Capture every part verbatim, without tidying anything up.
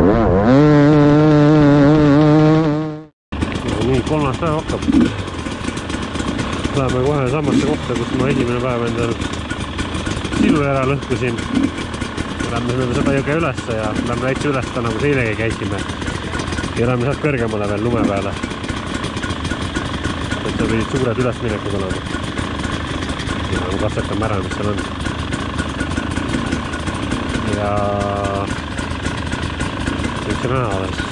Nii, kolmas päev hakkab. Läheme kohe samasse kohta, kus ma esimene päev endal silu ära lõhkusin. Lähme seda jõge ülesse ja lähme väikse üles täna, kus eilegi käisime. Ja lähme sealt kõrgemale veel lume peale. Et seal pidid suured ülesminekud olema. Ja ma katsetame ära, mis seal on. Ja kõik see näha alles.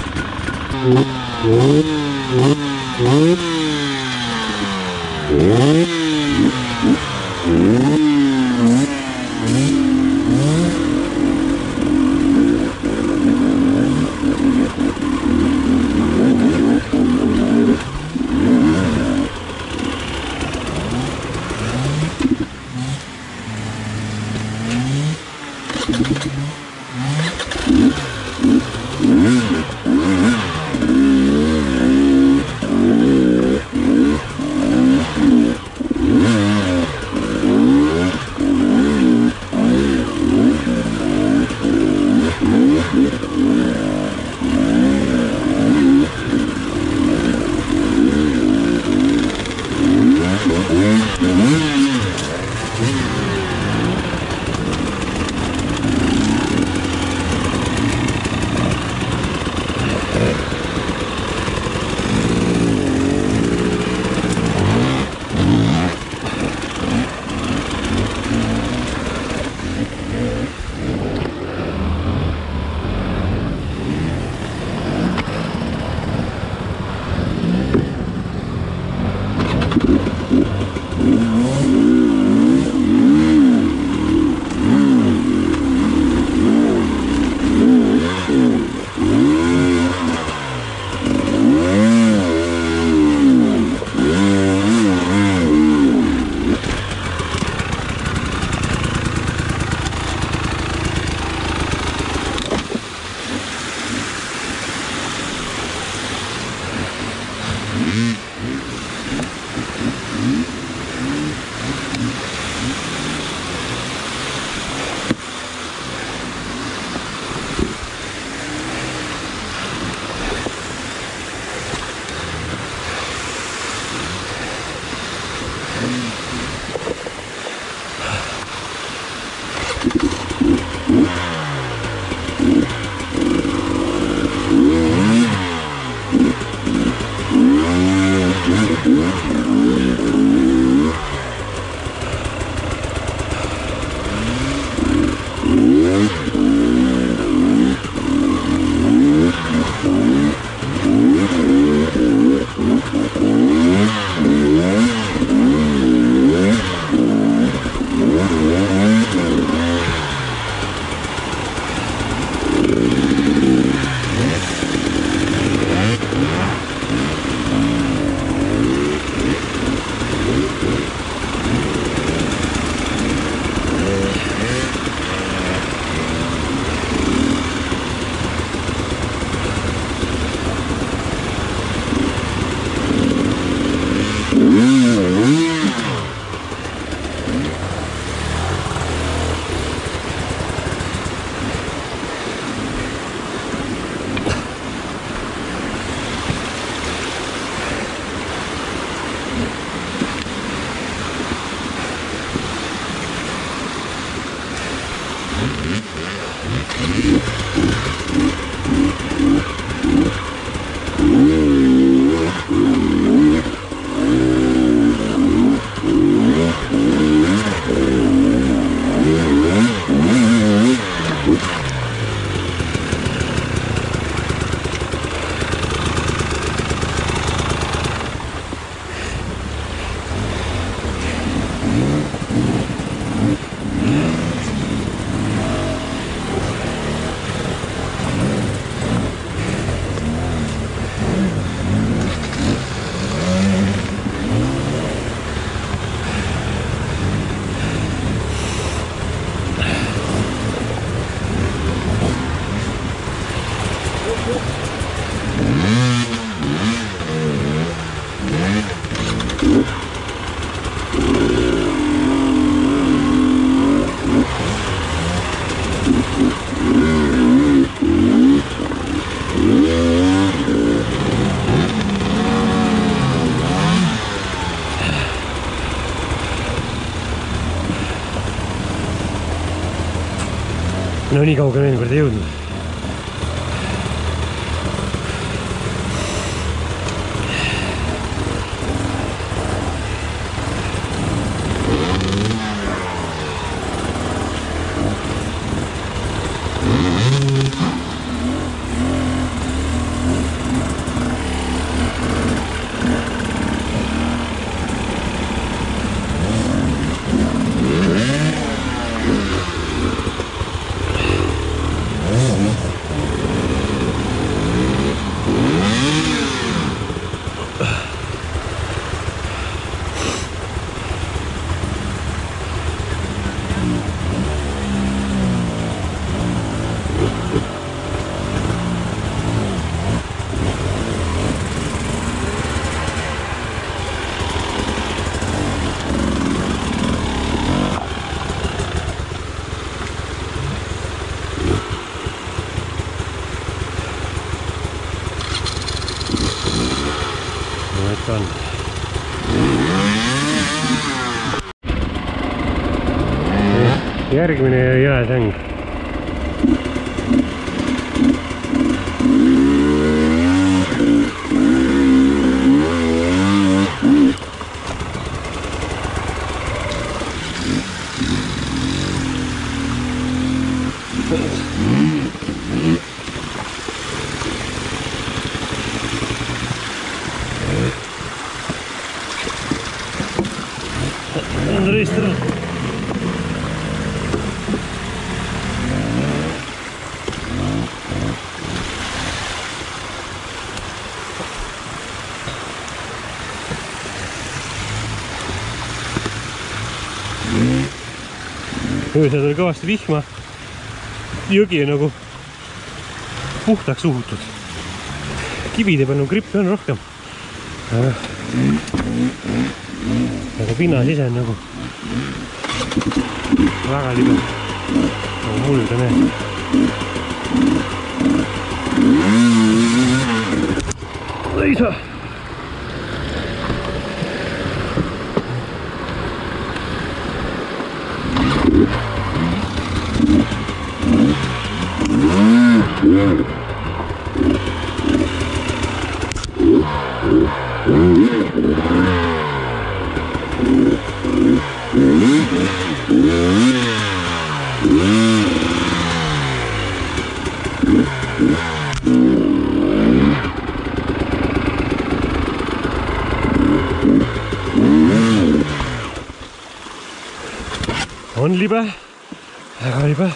Okay. no nii kaugele eelmine kord ei jõudnud. On. Järgmine jõesäng. Reistada. Öösel oli kõvasti vihma. Jõgi on nagu puhtaks uhutud. Kivide peal on grippi on rohkem. Aga, aga pinnas ise on nagu väga libe. Nagu muld on ees. Ei saa. On libe, väga libe.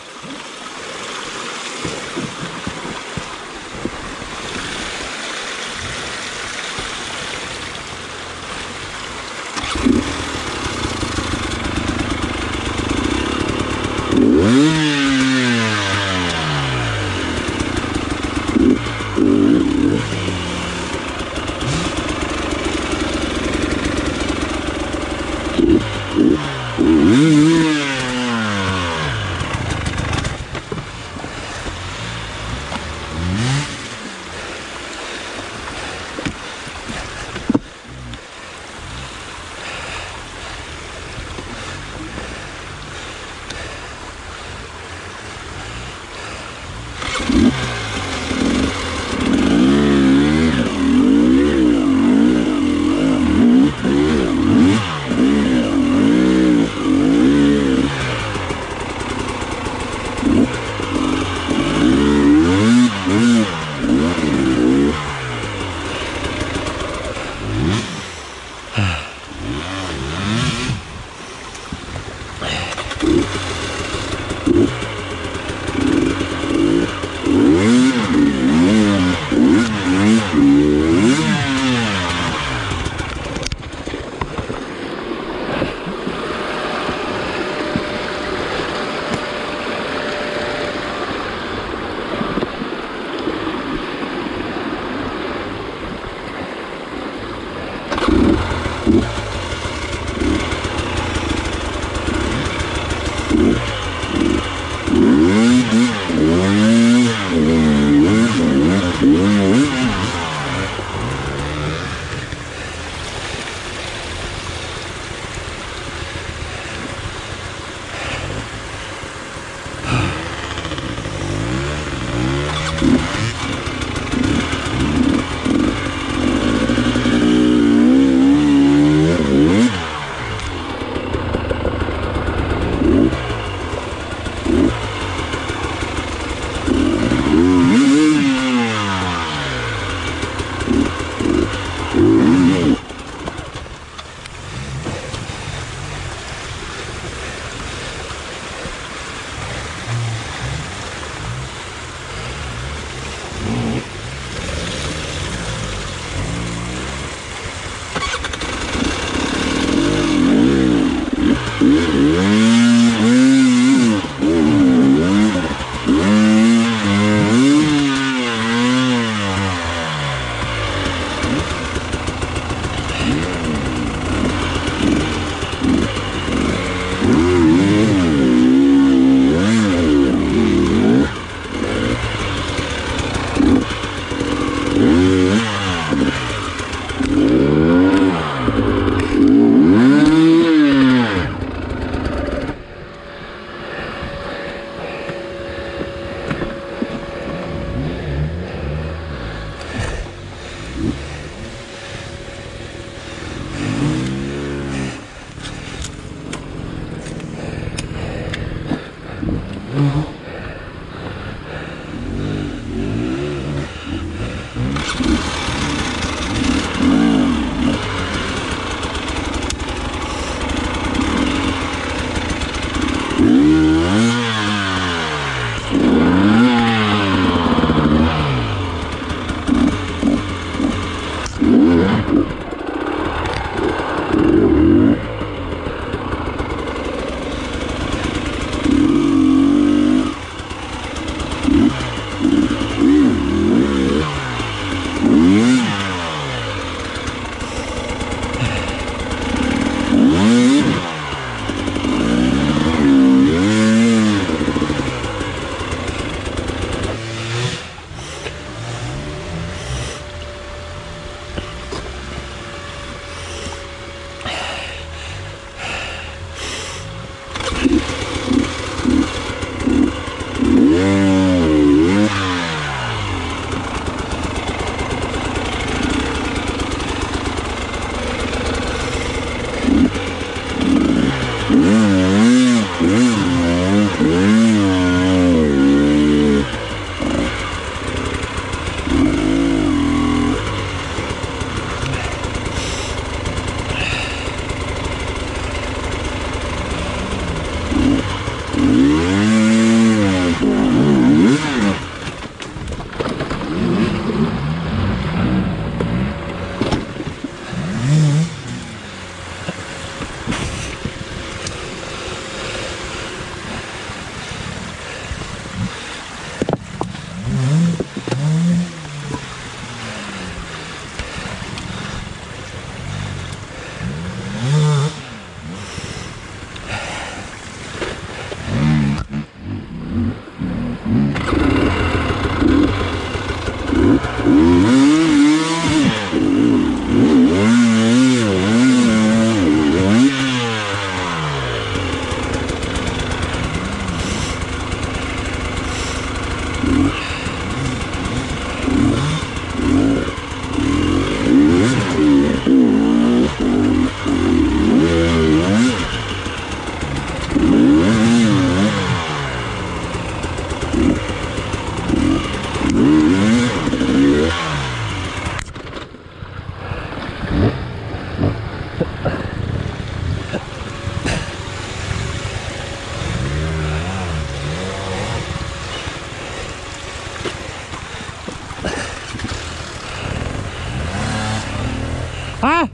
Ah!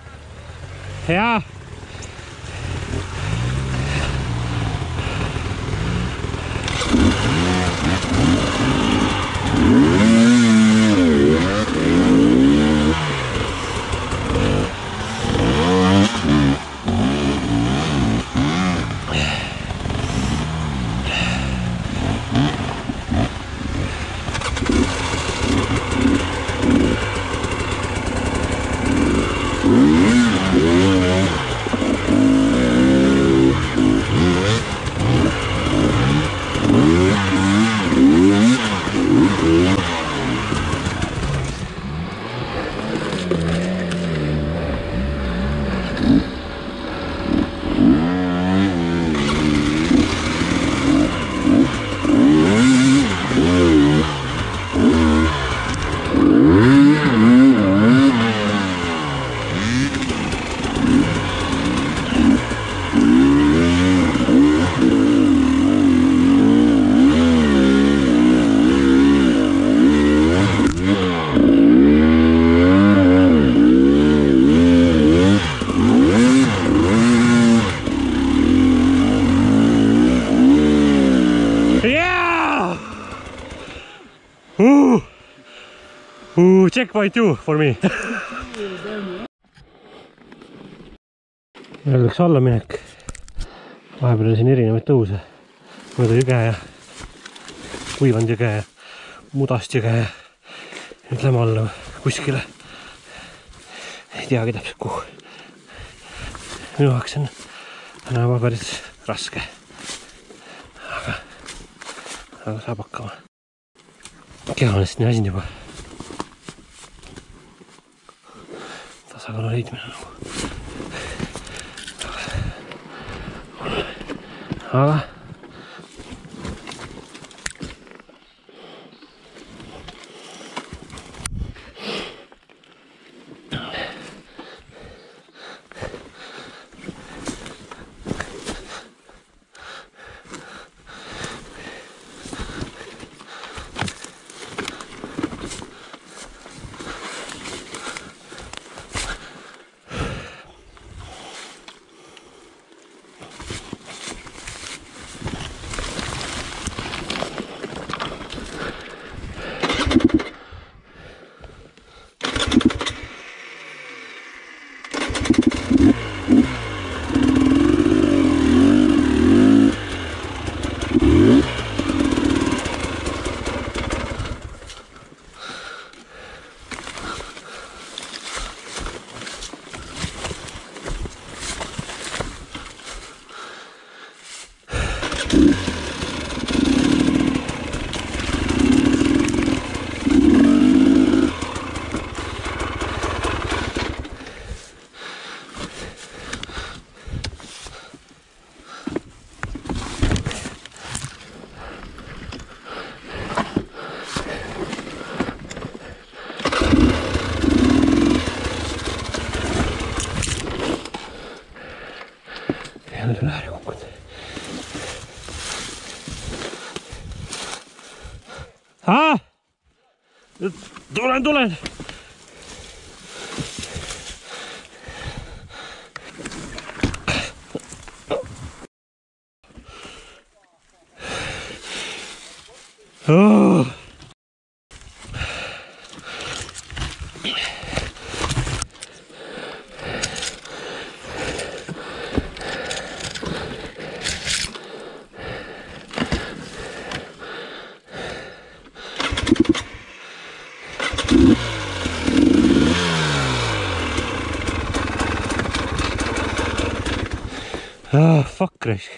Ja. Yeah. Uh, checkpoint two for me. Öeldakse allaminek. Vahepeal on siin erinevaid tõuse. Mööda jõge ja kuivand jõge ja mudast jõge ja nüüd lähme alla kuskile. Ei teagi täpselt kuhu. Minu jaoks on täna päris raske. Aga, aga saab hakkama. Keha on lihtsalt nii väsinud juba. Tasakaalu leidmine nagu. Aga jälle läheri kukkunud. Aa! Tulen, tulen! Oh! Ah, fuck, raisk.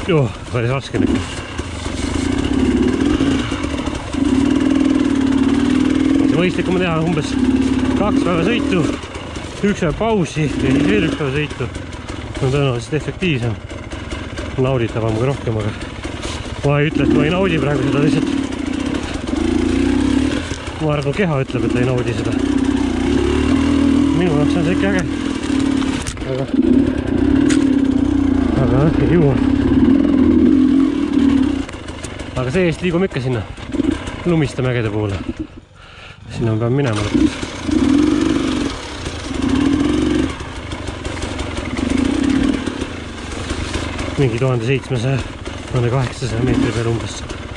Joo, päris raske nüüd. See mõistlikum teha umbes kaks päeva sõitu, üks päev pausi ja siis veel üks päeva sõitu. On tõenäoliselt efektiivsem. Nauditavam kui rohkem, aga ma ei ütle, et ma ei naudi praegu seda lihtsalt. Ma arvan, keha ütleb, et ei naudi seda. Minu jaoks on see ikka äge. Aga, aga ei juua. Aga see eest liigume ikka sinna lumiste mägede poole. Sinna ma pean minema lõpuks. Mingi tuhande seitsmesaja, tuhande kaheksasaja meetri peal umbes.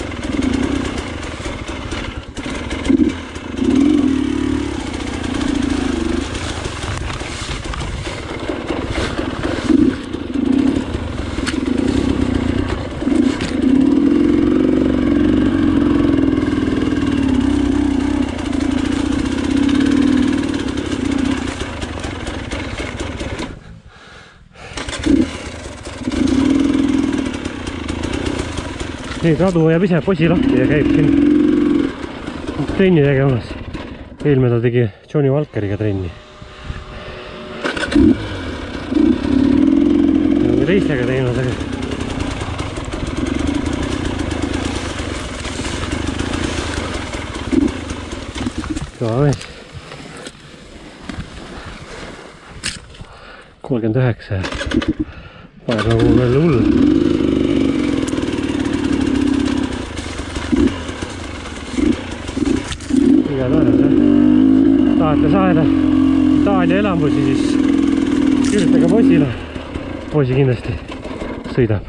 Neid radu jääb ise posi lahti ja käib siin trenni tegemas. Eelme ta tegi Johnny Walkeriga trenni. Ja on teistega teinud, aga kõva mees. kolmkümmend üheksa ja paneb nagu veel hull. Tahate saada Itaalia elamusi, siis kirjutage Posile. Posi kindlasti sõidab.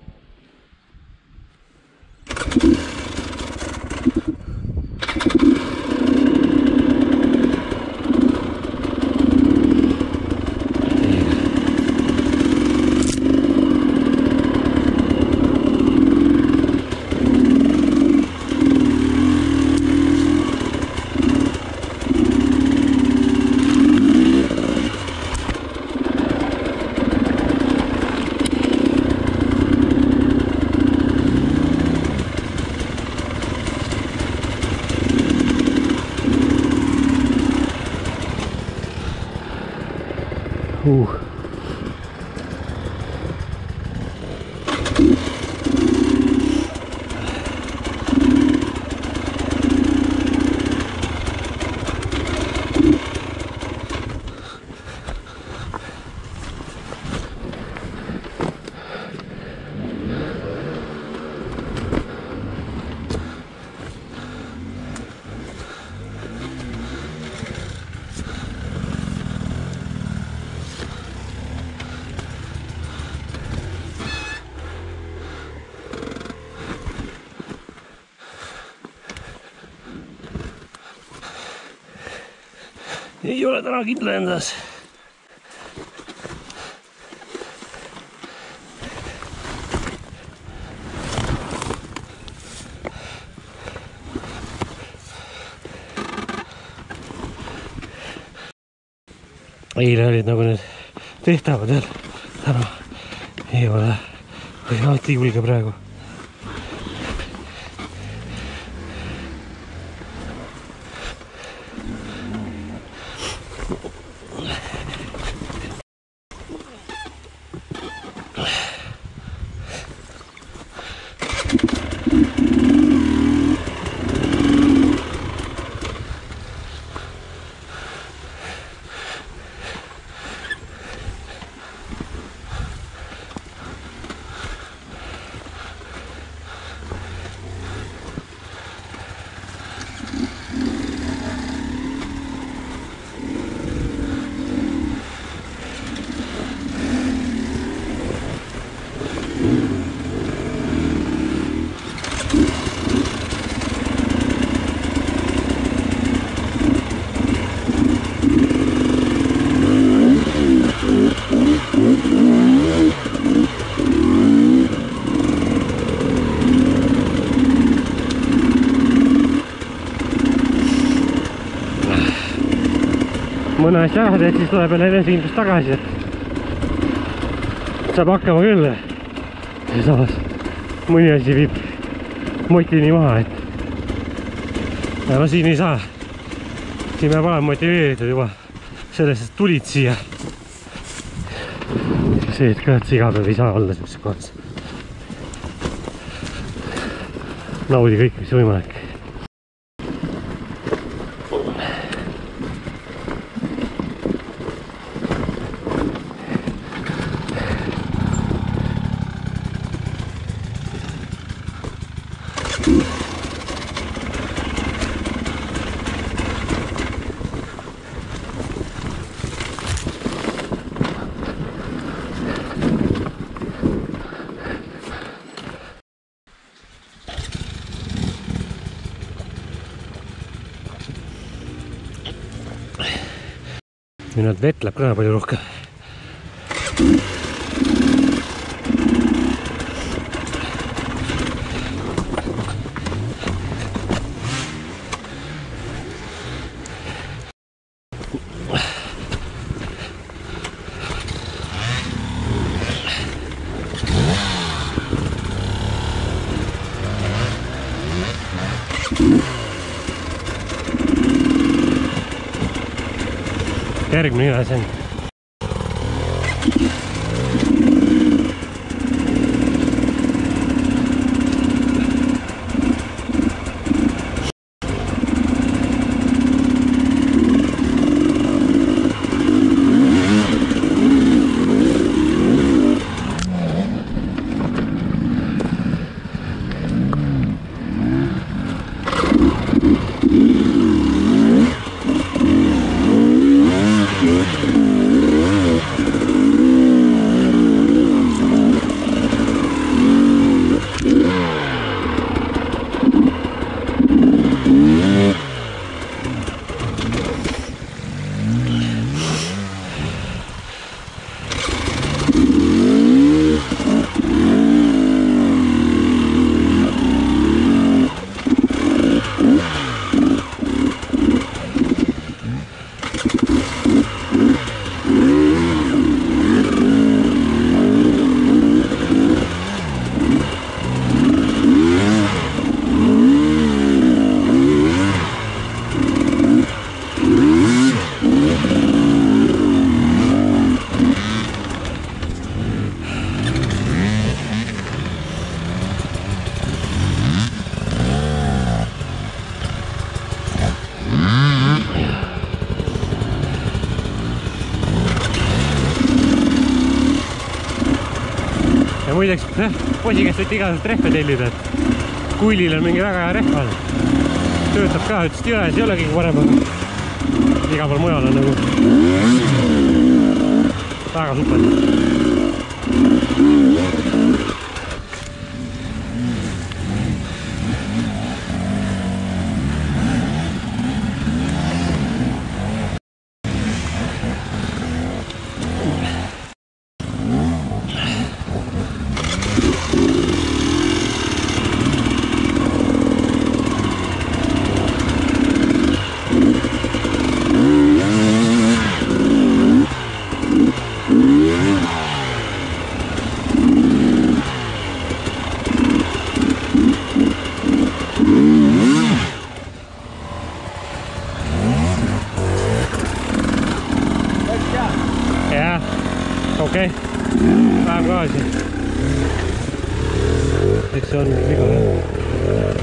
Uh. Ei ole täna kindla endas. Eile olid nagu need tehtavad veel. Täna ei ole. Või alati julge praegu. Mõne asja ajad, et siis tuleb jälle enesekindlust tagasi, et saab hakkama küll. ja samas mõni asi viib motini maha, et ja no siin ei saa, siin peab olema motiveeritud juba sellest, et tulid siia. See, et ka, et see iga päev ei saa olla sellises kohas. Naudi kõik, mis võimalik. Nüüd vett läheb ka palju rohkem. Järgmine üle see on. Ja muideks, poisi käest võite igasuguseid rehve tellida, et Kuilil on mingi väga hea rehv all. Töötab ka, ütlesid jões ei ole kõige parem, aga iga pool mujal on nagu väga super. Okei, vähem gaasi. Eks see on viga jah.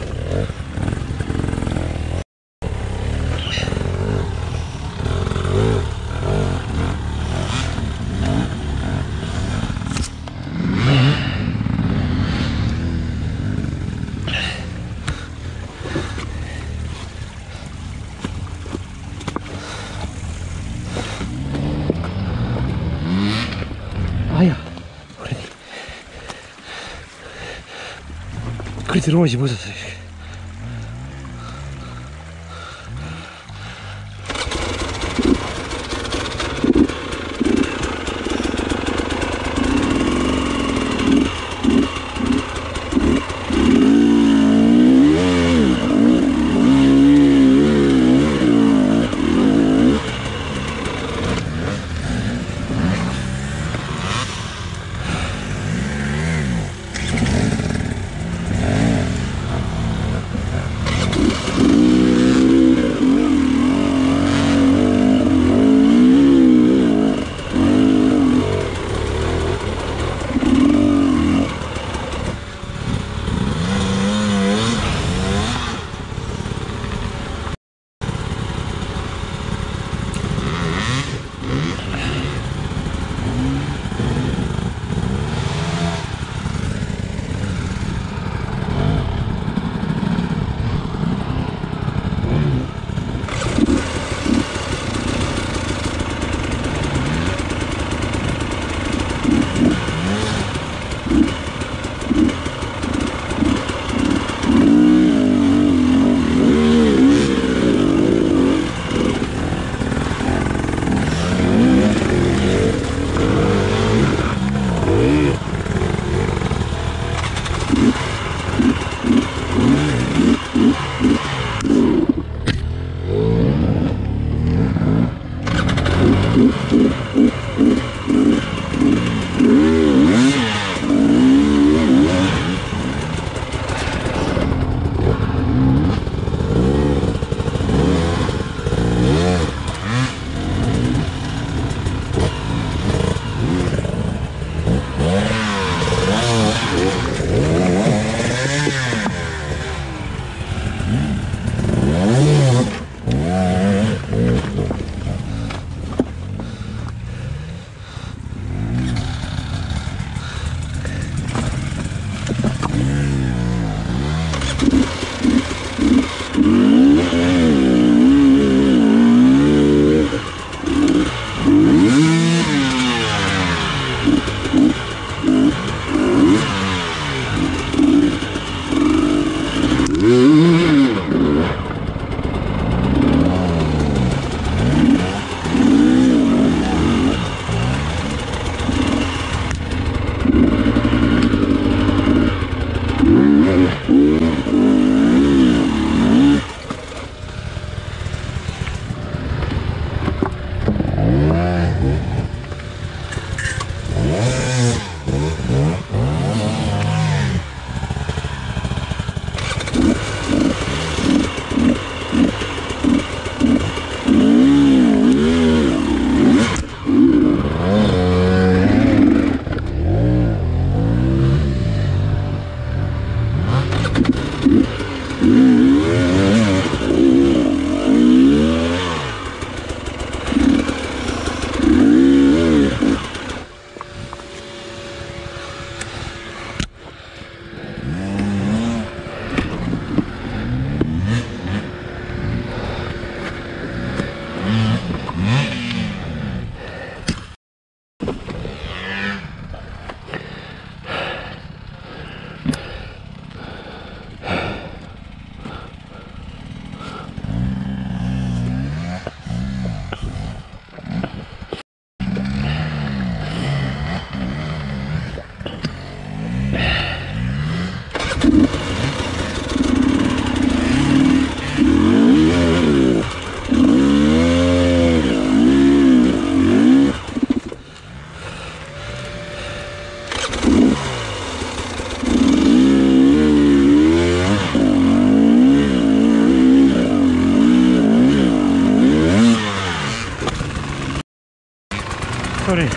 Aja, kuradi. Kuradi roosi pusas. sorry.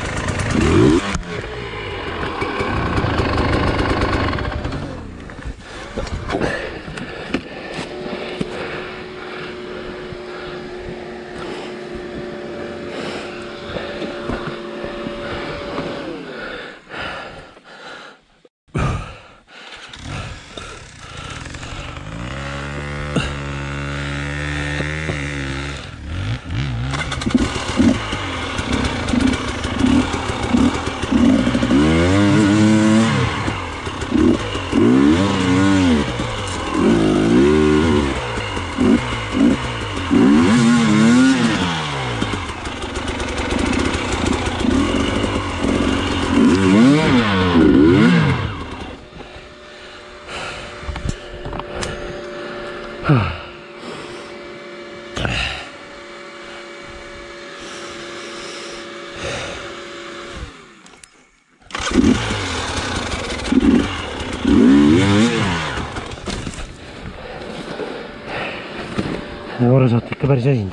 Korra saate ikka päris esind.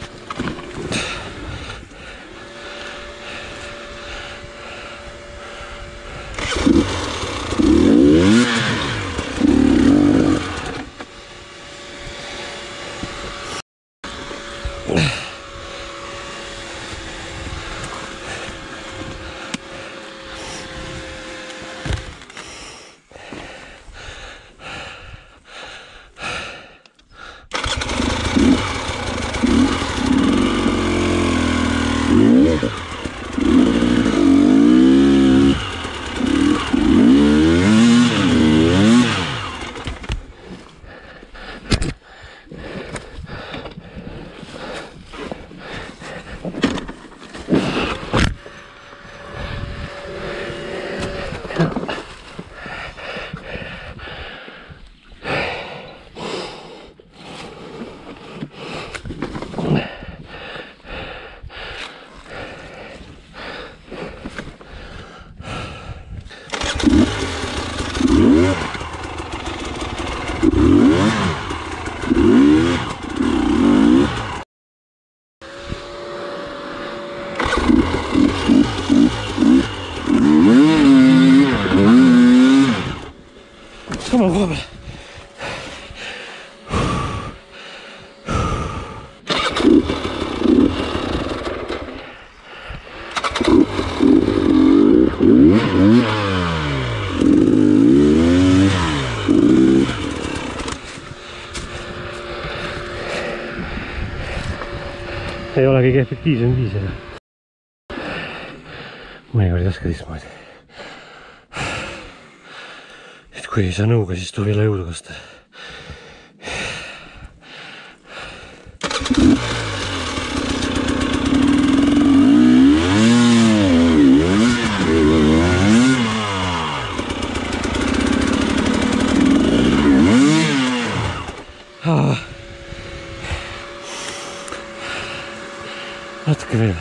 Come on, koha peale. Ei ole kõige efektiivsem viis, aga mõnikord ei oska teistmoodi. Et kui ei saa nõuga, siis tuleb jälle jõudu kasta. Natuke veel.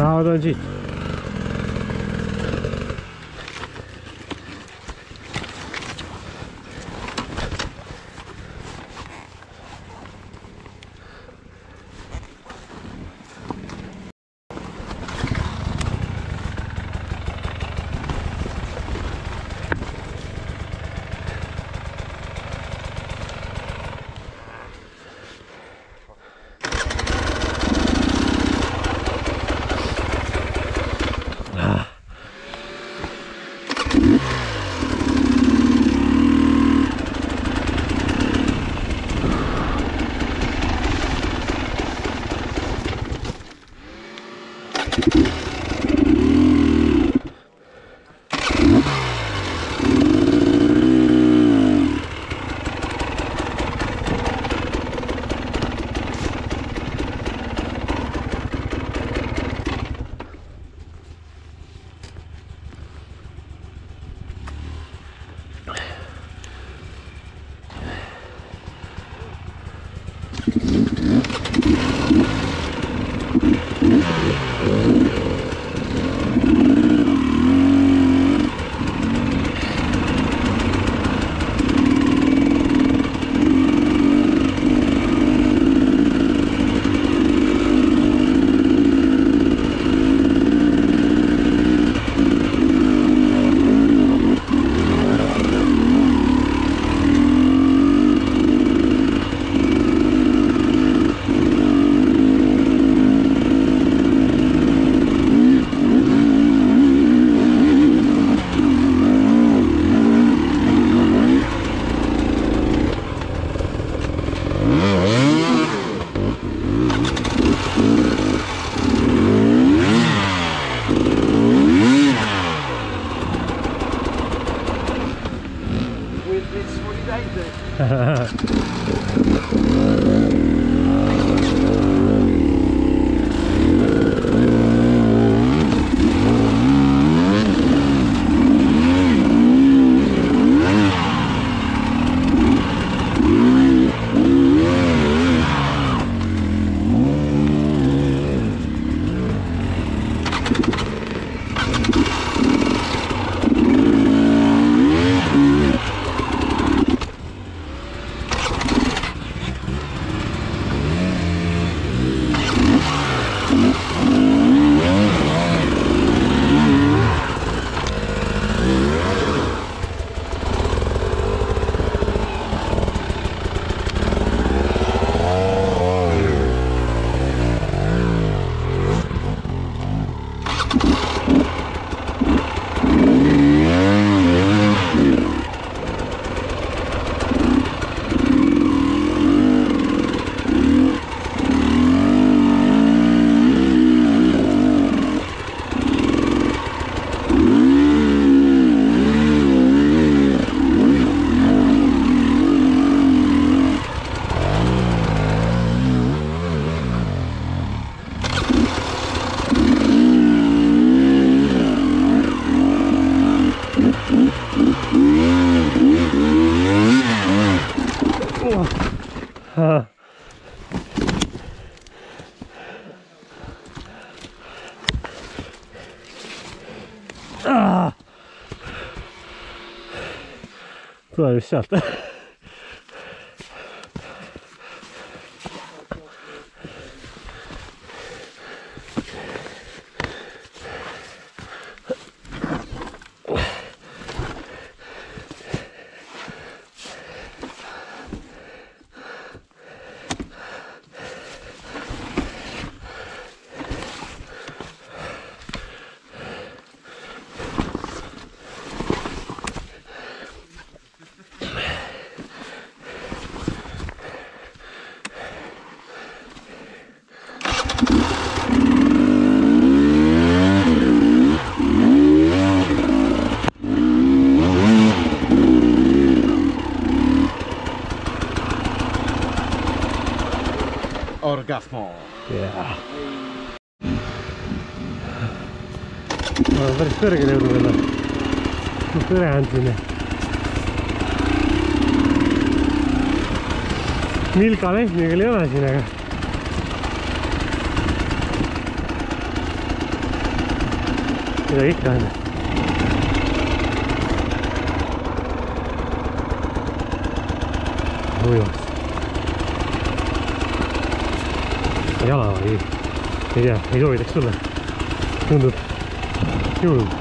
ma tulen siit. Tulee just sieltä. Orgasmo. Jaa. Mä oon päris perkele joutunut vielä. Mä perään sinne. Milka Lehtmikul ei ole siin, aga midagi ikka on. Ujumas. Jala ei, ei tea, ei soovitaks sulle. Tundub julm.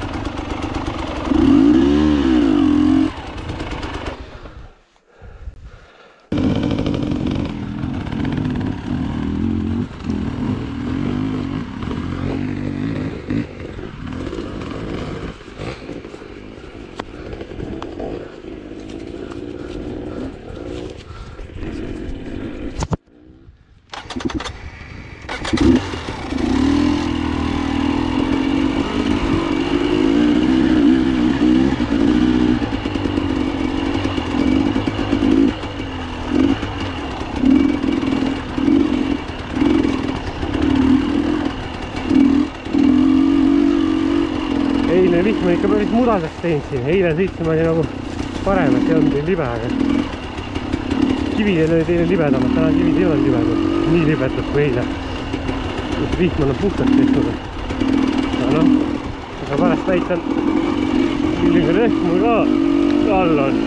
Eile vihma ikka päris mudaseks teinud siin. Eile sõitsime oli nagu parem, et ei olnud teil libe, aga kividel oli teile libedamad, täna kivid ei ole libedad. Nii libedad kui eile. Vihman on puhtalt tehtud. Aga noh, aga pärast näitan, milline rehk mul ka all on.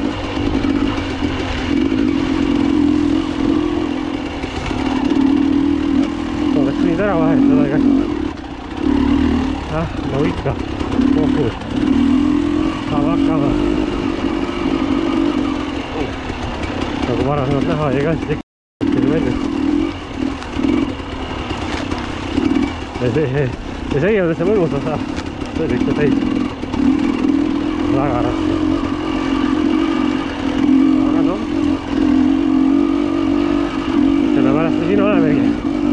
Oleks võinud ära vahetada, aga ah, nagu ikka. Kohus. Kava, kava. Nagu varasemalt näha oli ka, siis tekkis välja. Ja see, ja see ei ole see mõnus osa. See oli ikka täis. Väga raske. Aga noh. Selle pärast me siin olemegi.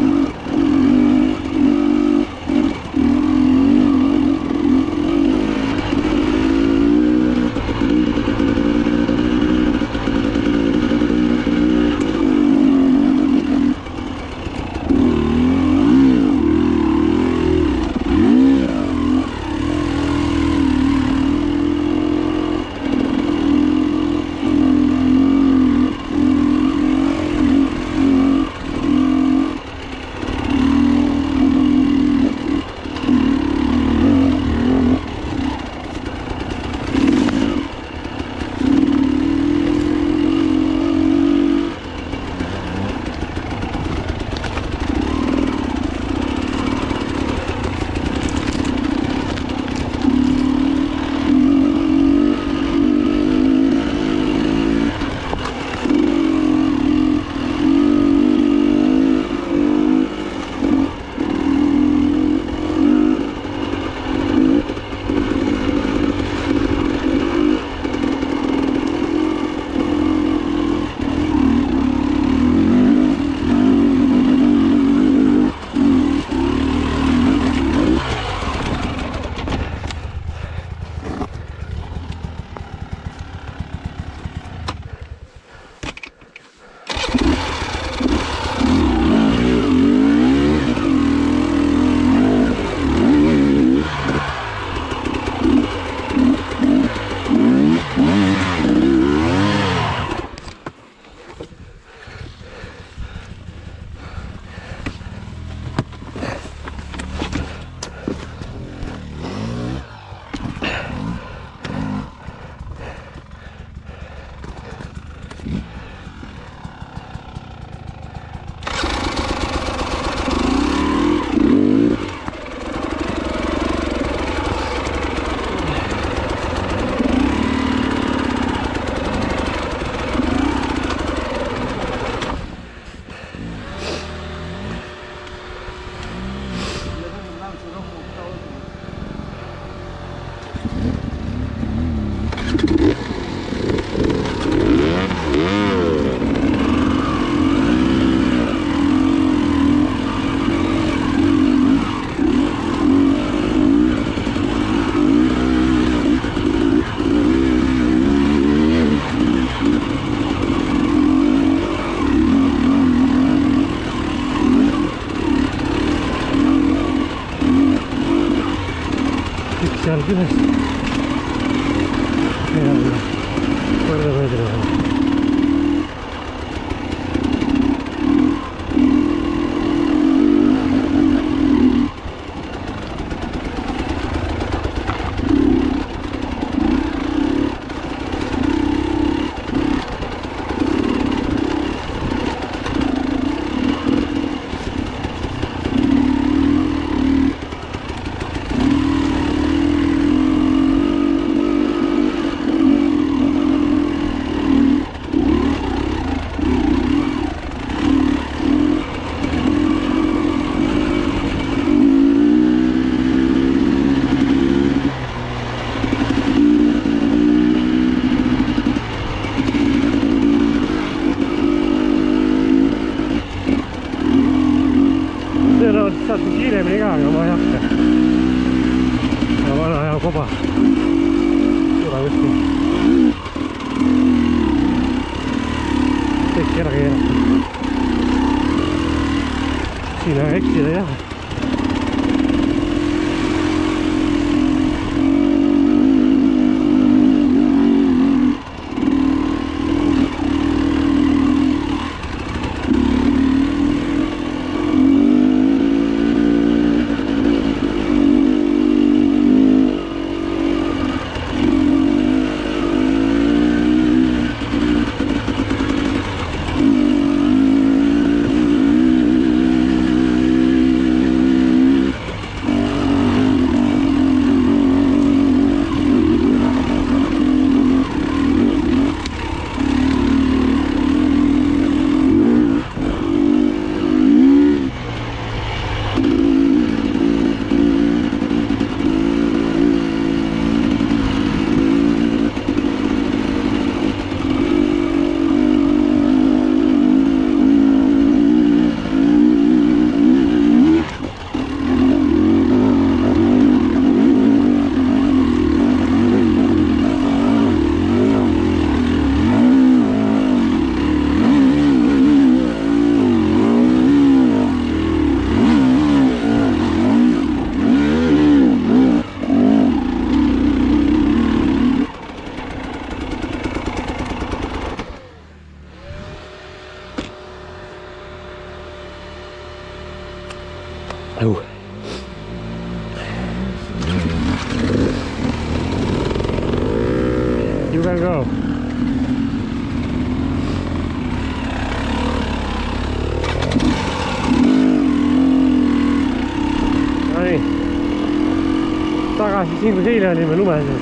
seal küljest. Ja korda mööda läheb. kiiremini ka, aga ma ei hakka. Ja vana hea koba. Tule võtki. Kõik ära keerata. Siin aga eksida jah. Oh. You can go. No nii. Tagasi siin, kus eile olime lume sees.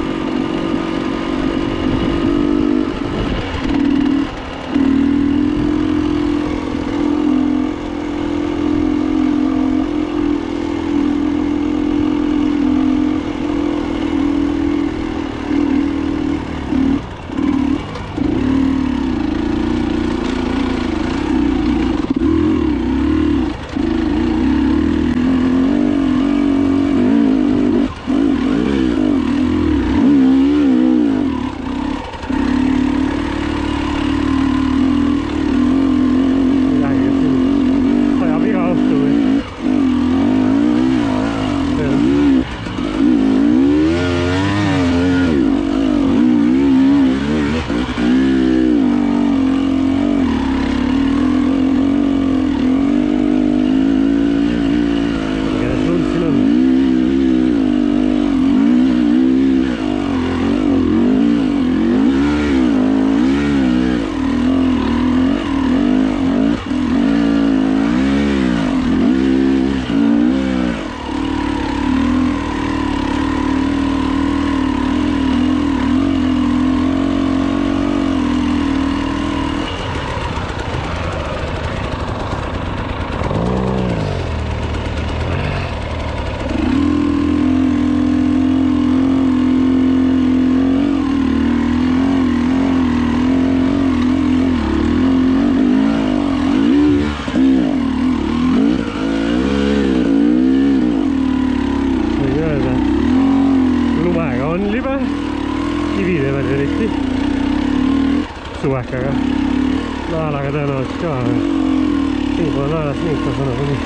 Kivide veel eriti suvekaga naelaga tõenäoliselt ka siin pole naelast nii ikka sõna kuni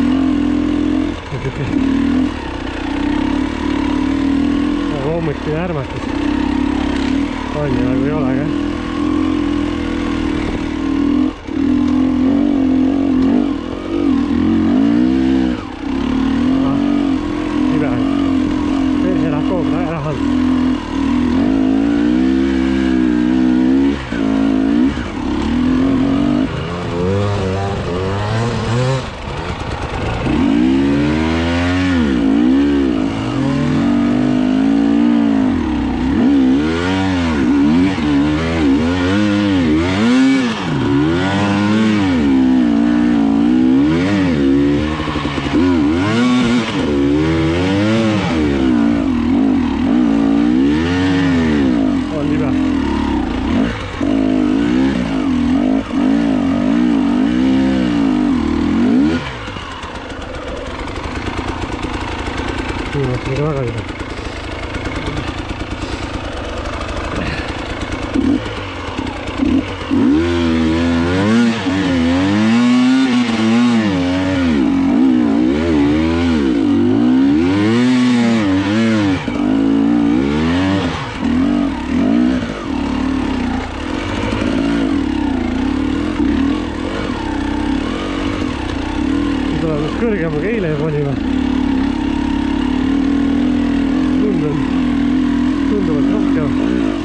aga hommikune ärmatus on ja nagu ei ole ka Ega väga juba. Kõrgemaga eile panime. Tund on tunduvalt rohkem.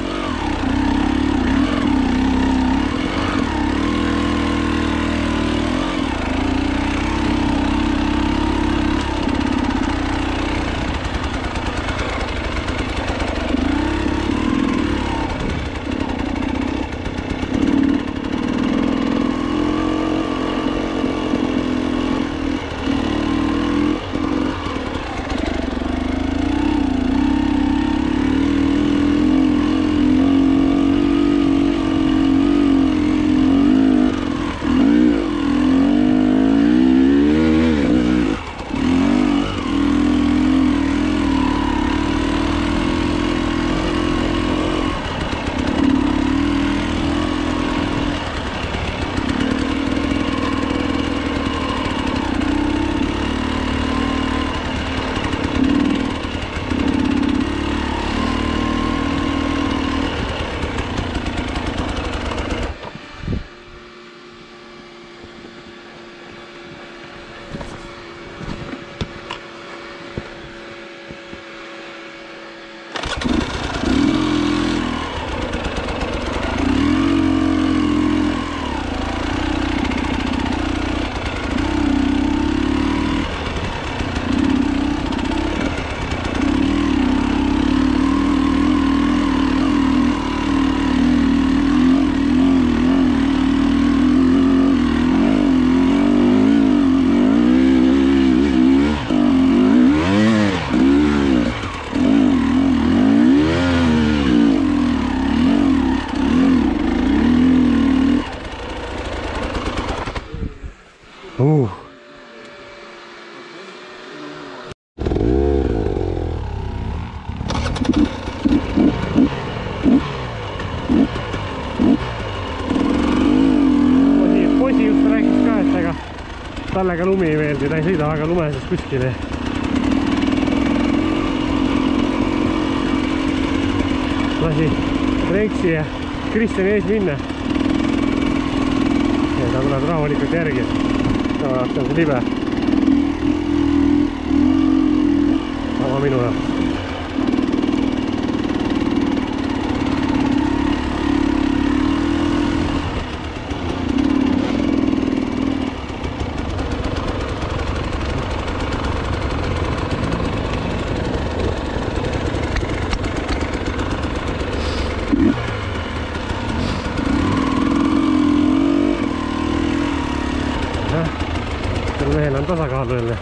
Uh. Poisi just rääkis ka, et ega talle ka lumi ei meeldi, ta ei sõida väga lumeses kuskile. Lasi Reiksi ja Kristjani ees minna. Ja ta tuleb rahulikult järgi. Tavaliselt on see libe. Aga minu jaoks. Mehel on tasakaalu jälle.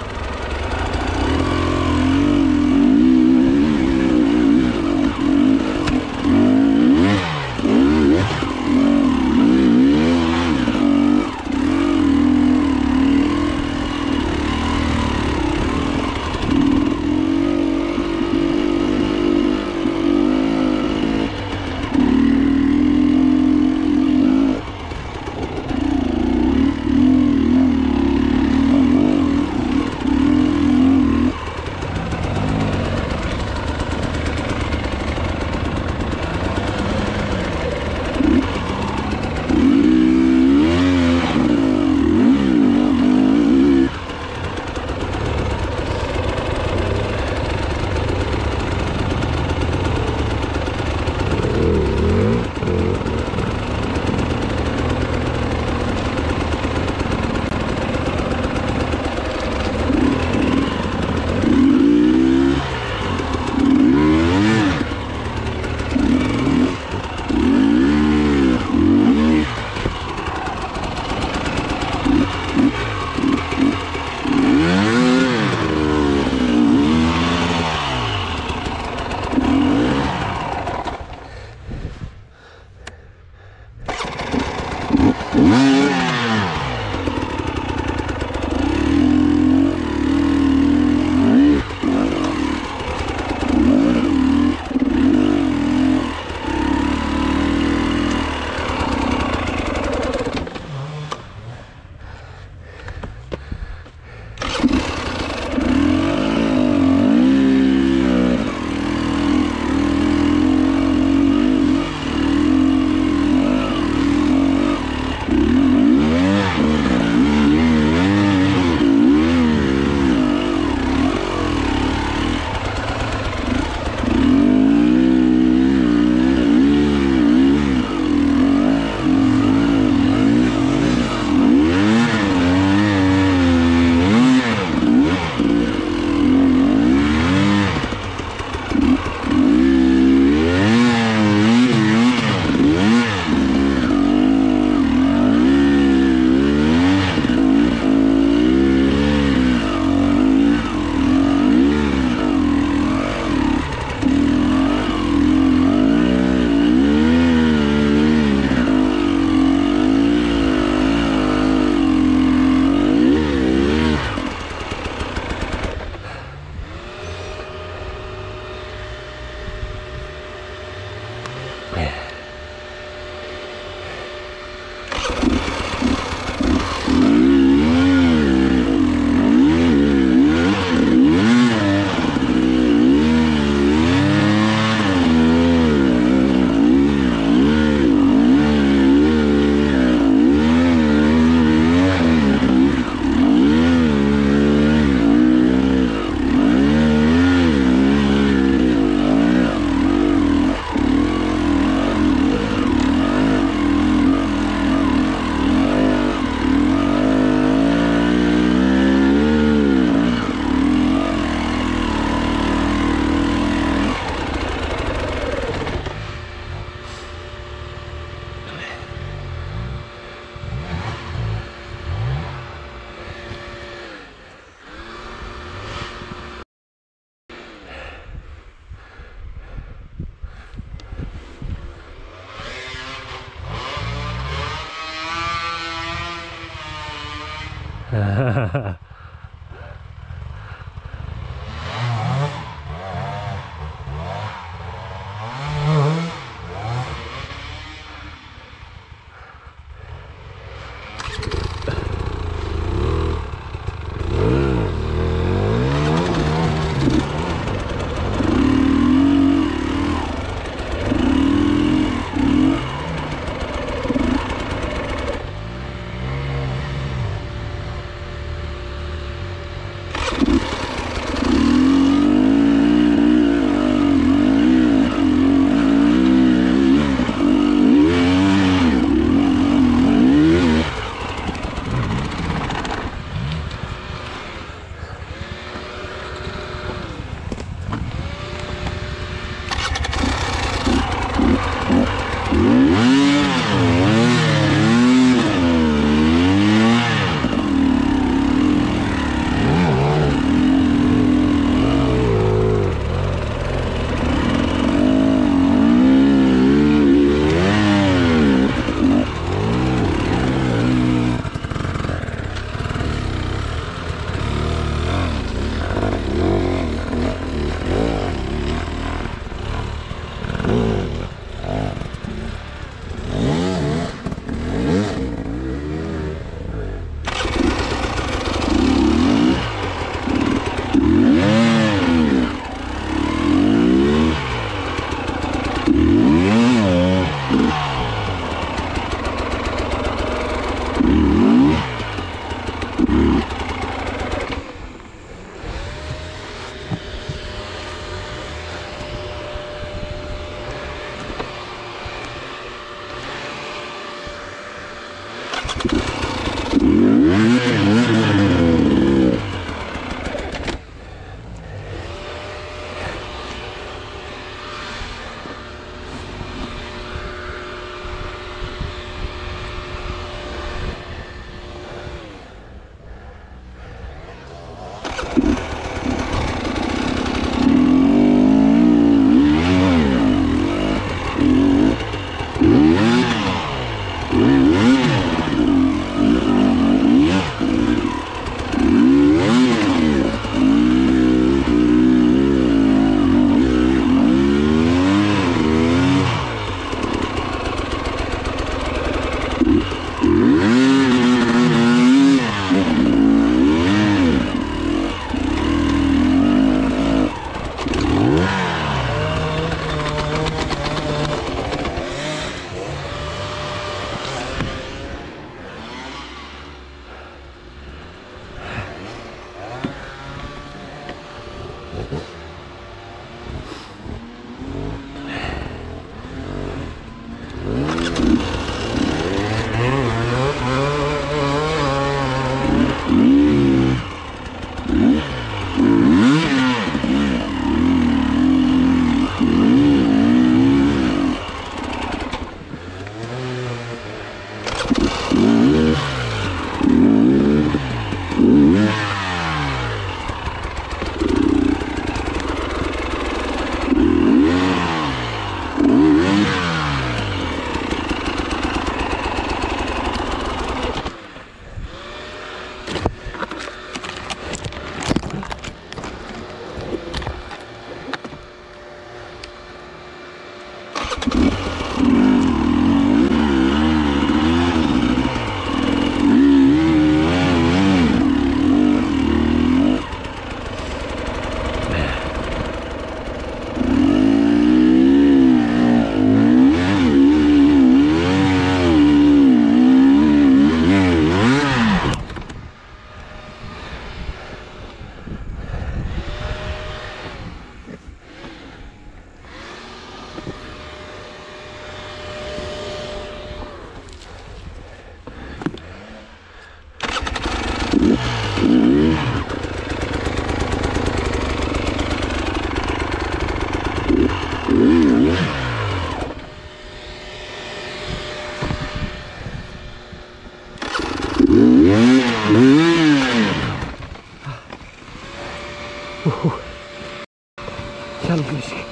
seal kuskil.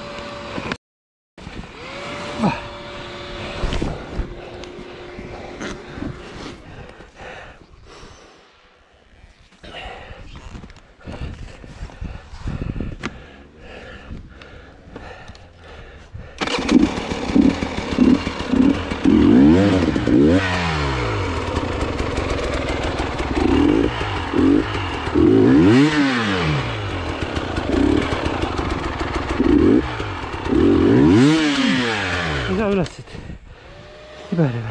ei saa üles siit. Iberime.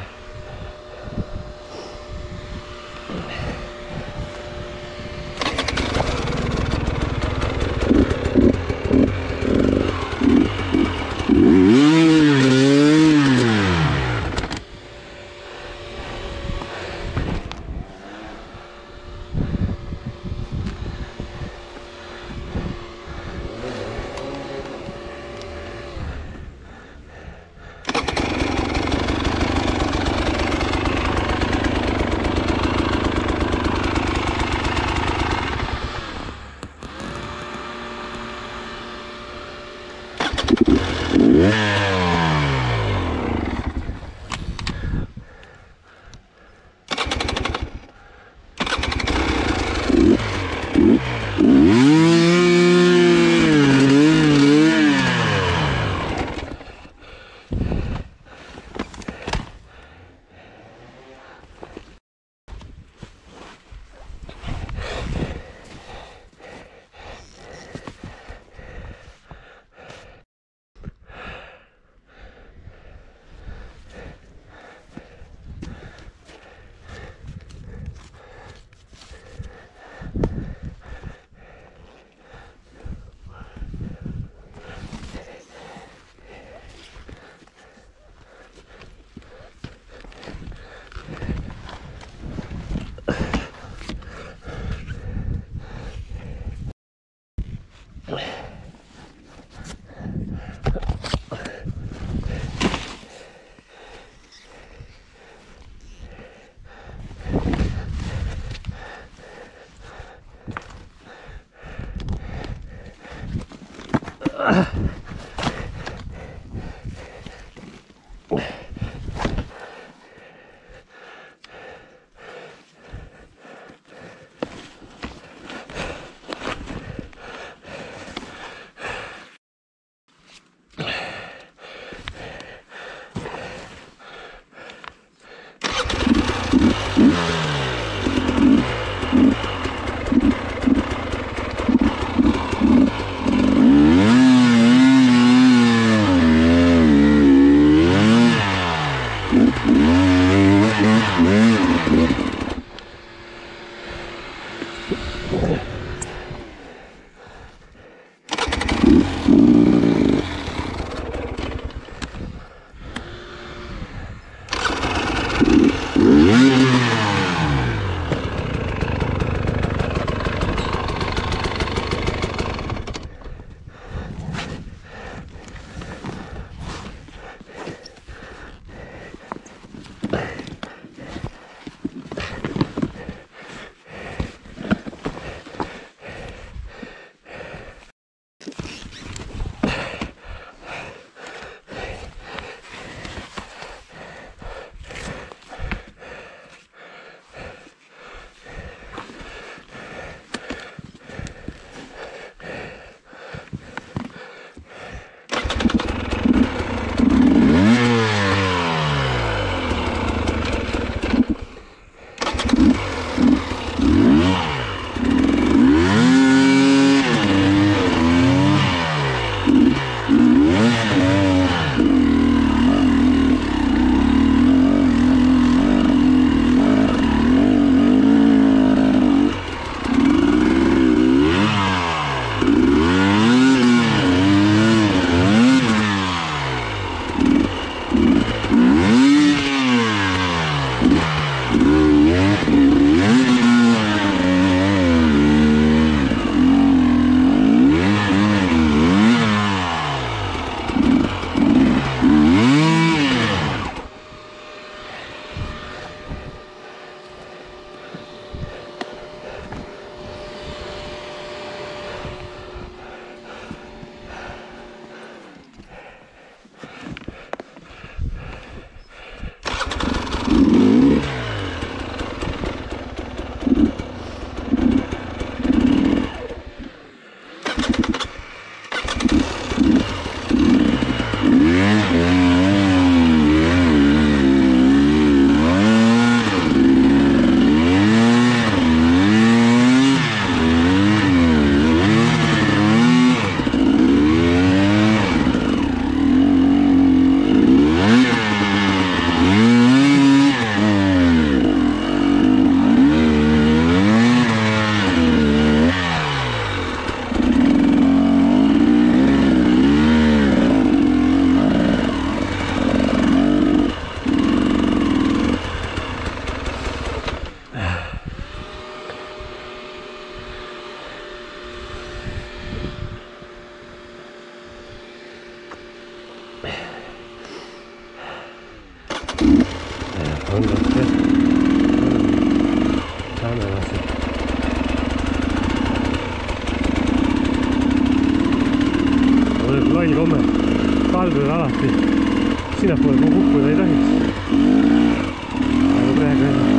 hall komme. Kaldud alati. Sinnapoole kui kukkuda ei tohiks. Aga praegu ei.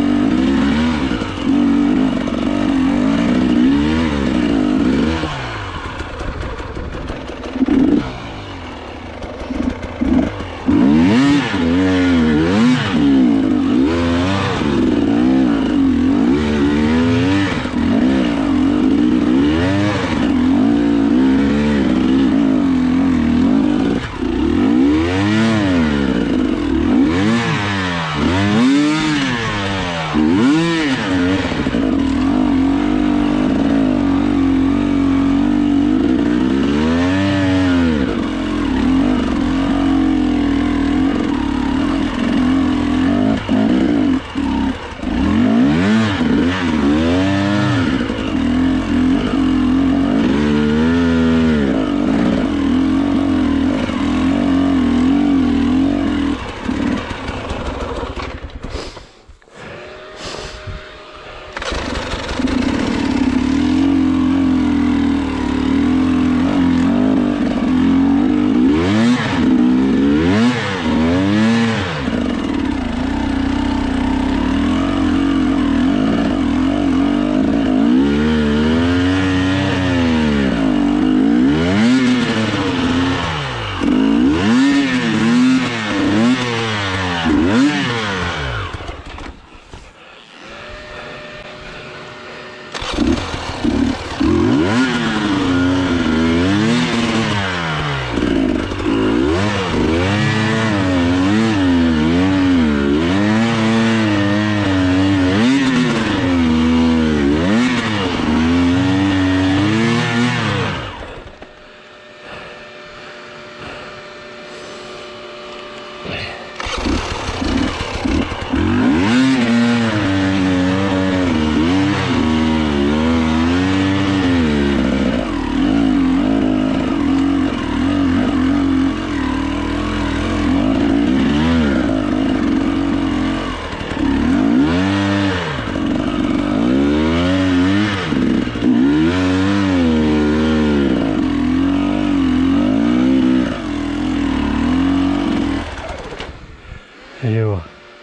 Ei jõua.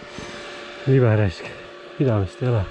Liberesk. Pidamist ei ole.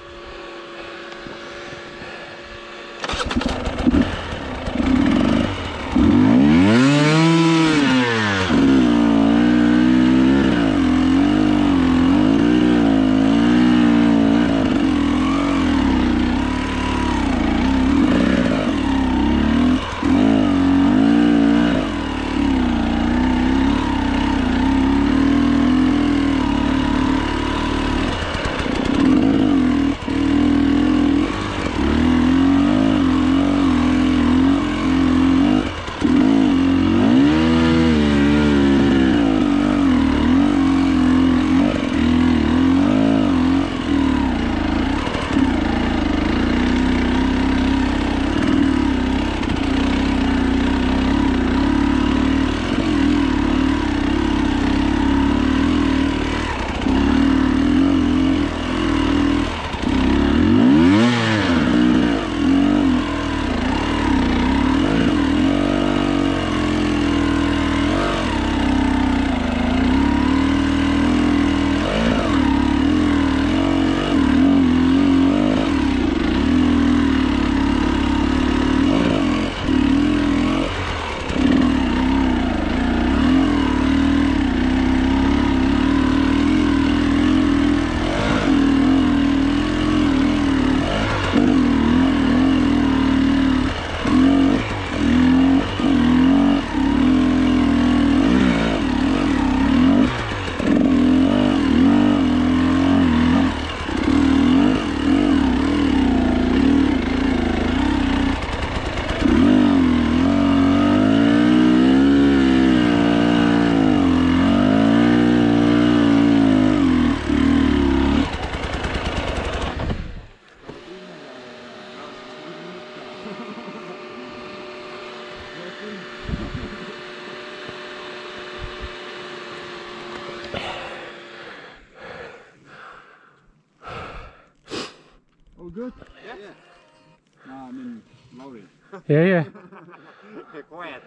All good? Yeah. Aa, min Lauri. Ja, ja. Quiet.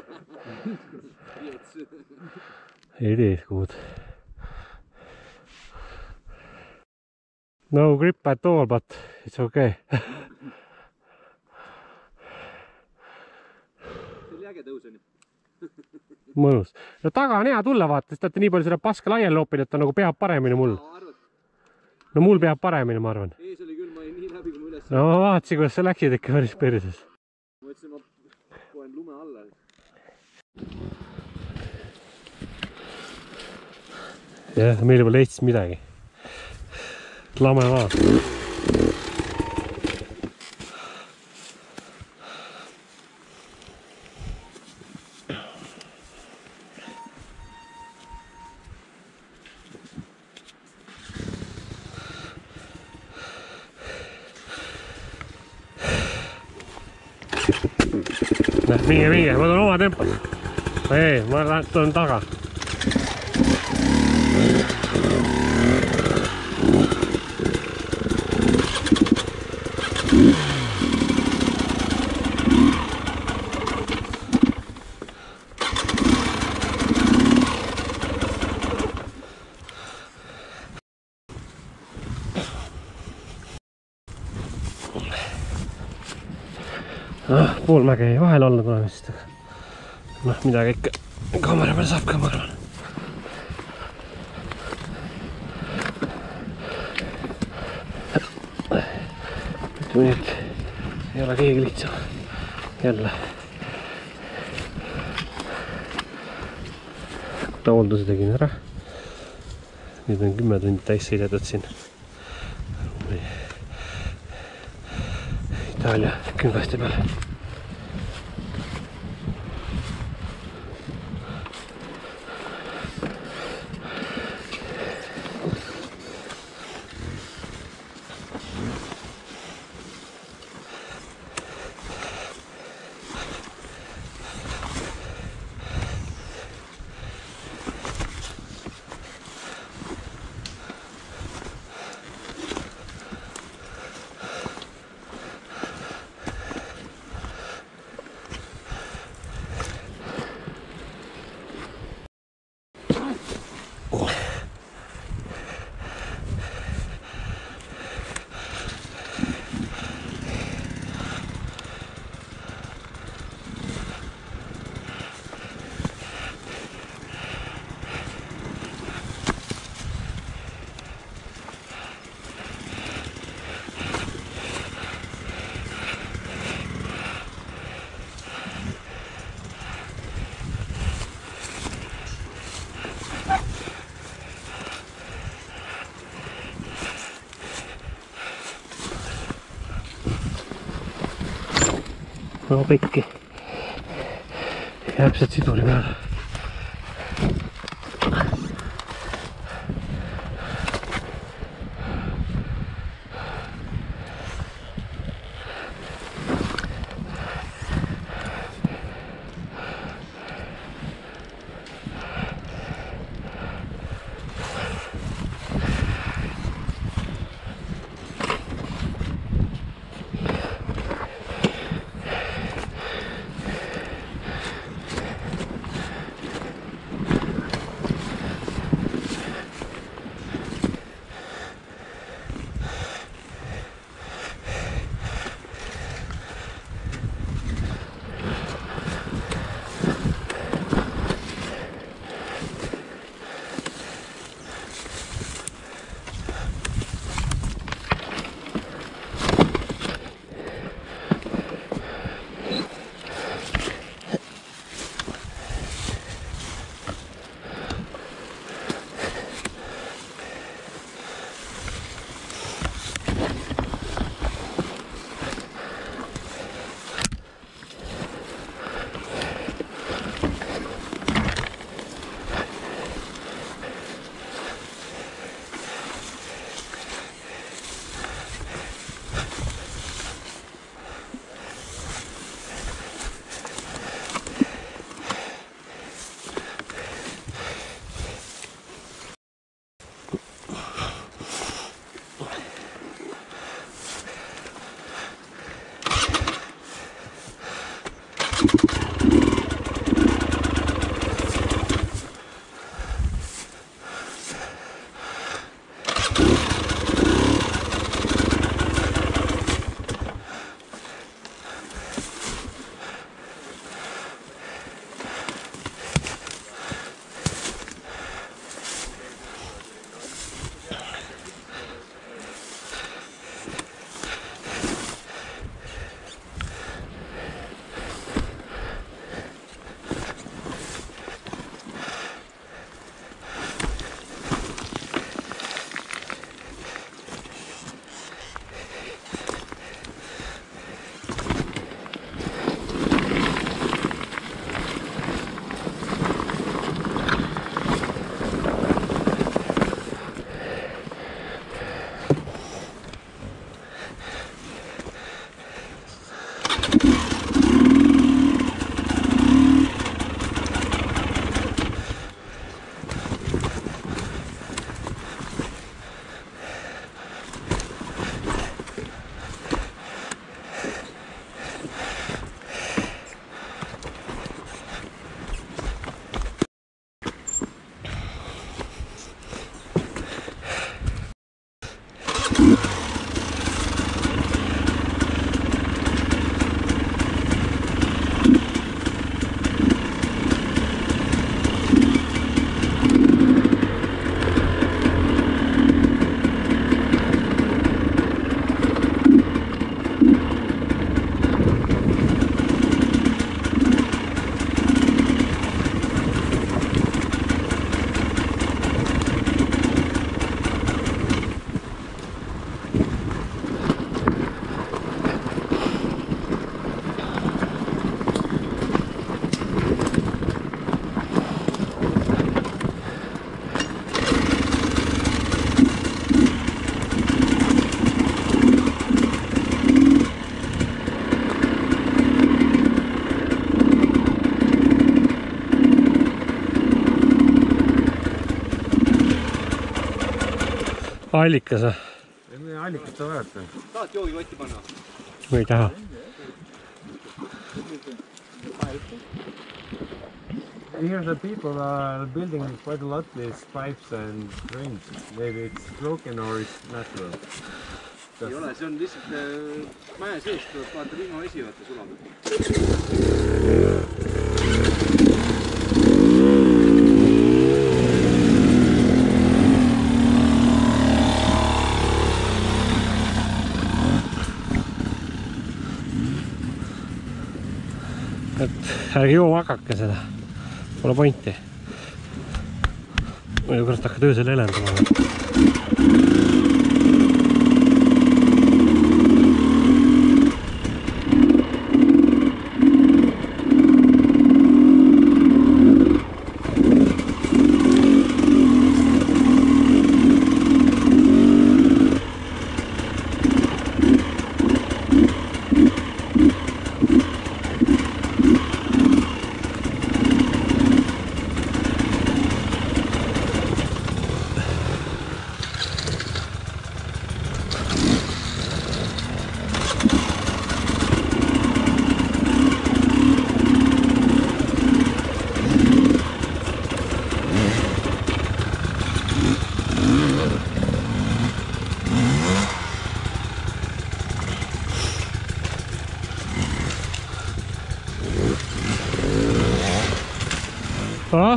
It is good. No grip at all, but it's okay. See oli äge tõus on ju. Mõnus. No taga on hea tulla, vaata, sest olete nii palju seda paska laiali loopinud, et ta nagu peab paremini mul. No mul peab paremini, ma arvan. Ees oli küll, ma olin nii läbi, kui ma üles. No ma vaatasin, kuidas sa läksid ikka päris perses. Ma ütlesin, ma poen lume alla. Jah, meil pole Eestis midagi. Lame maa. Minge, minge, ma tulen oma tempos. Ei, ma tulen taga. Ah, pool mäge ei vahel olla tulemist. Noh, midagi ikka kaamera peal saab ka, ma arvan. Ütleme nii, et ei ole keegi lihtsam. Jälle. Hoolduse tegin ära. Nüüd on kümme tundi täis sõidetud siin. Itaalia küngaste peal. No pikki. Jääpsed siduri peal. Allikas või? Ei allikat on vajata. Tahad joogikotti panna? Või ei taha? Here the people are building quite a lot these pipes and drains. Maybe it's broken or it's natural. Ei ole, see on lihtsalt mäe seest tuleb vaata vihmavesi vaata sulab. Et ärge joo hakake seda. Pole pointi. Või kurast hakkad öösel elendama. Ah?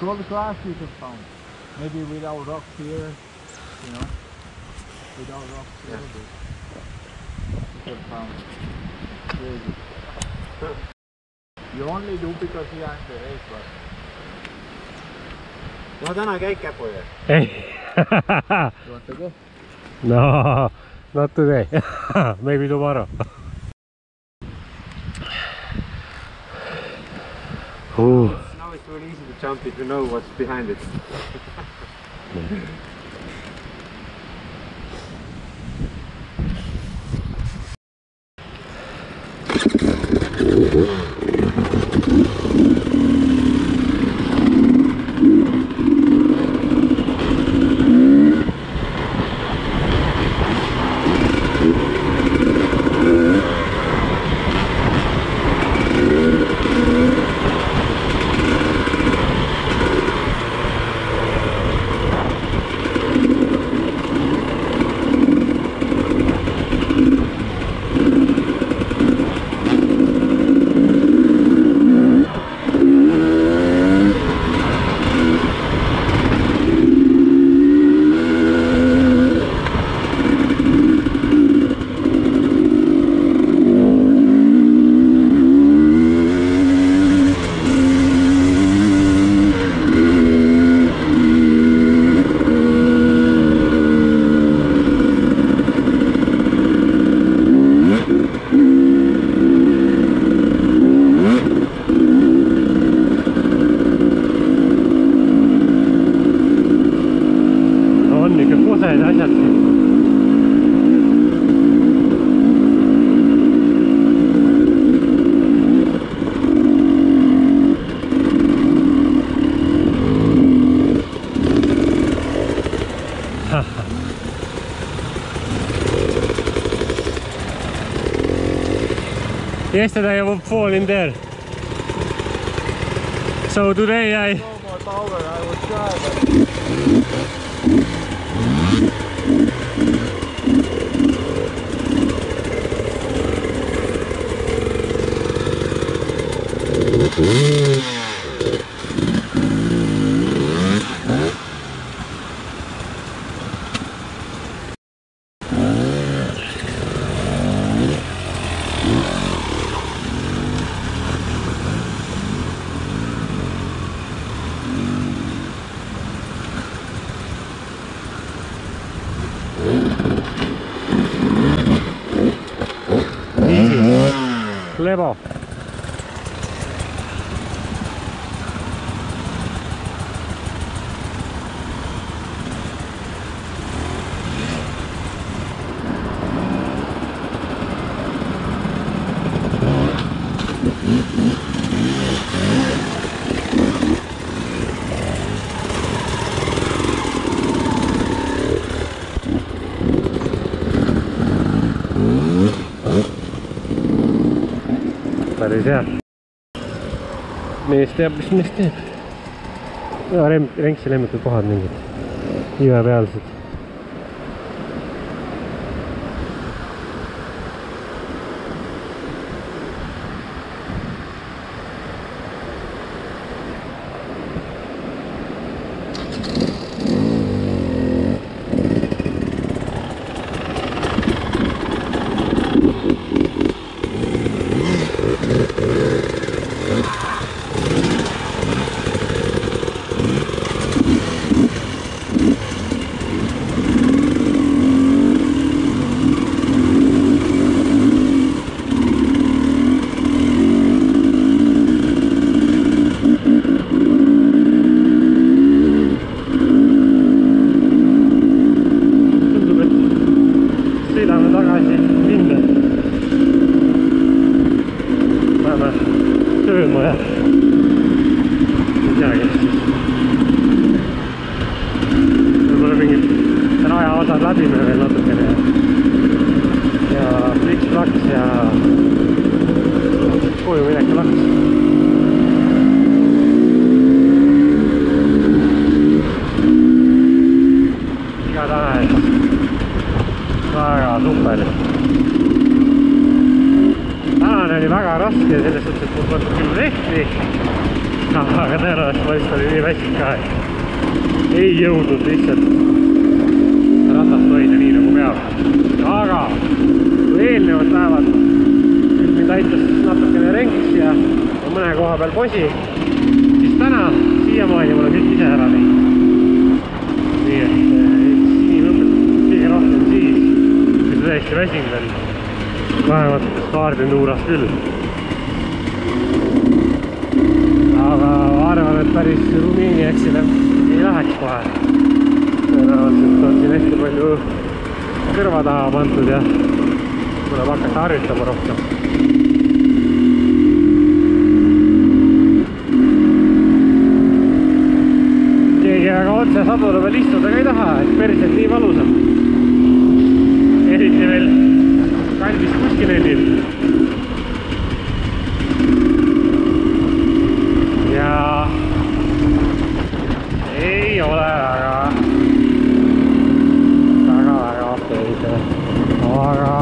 all the grass you can found. Maybe without rocks here, you know. Without rocks here, but you can found. Really. You only do because you are in the race, but. No täna käid käpu ju. Ei. You want to go? No, not today. Maybe tomorrow. Ooh. Now it's really easy to jump if you know what's behind it. Yesterday I would fall in there. So today I... No more power, I will try, but... Level. Päris hea. Mees teab, mis mees teeb. Ja Renksi lemmikud kohad mingid imepealsed. Tänane oli väga raske, selles suhtes, et mul polnud küll rehvi aga tõenäoliselt ma vist oli nii väsik ka, et ei jõudnud lihtsalt ratast hoida nii nagu peab. Aga kui eelnevad päevad mind aitas natukene renks ja mõne koha peal posi, siis täna siiamaani ma olen kõik ise ära teinud. Nii et siin õpetab kõige rohkem siis, kui see täiesti väsing veel vähemalt kaardinuuras küll. Aga arvan, et päris Rumeenia eksile ei läheks kohe. Tõenäoliselt on siin hästi palju kõrva taha pandud ja tuleb hakata harjutama rohkem. Keegi väga otse sadule veel istuda ka ei taha, et päriselt nii valusam. Eriti veel kandis kuskilendil. Ja ei ole väga väga väga okei. Aga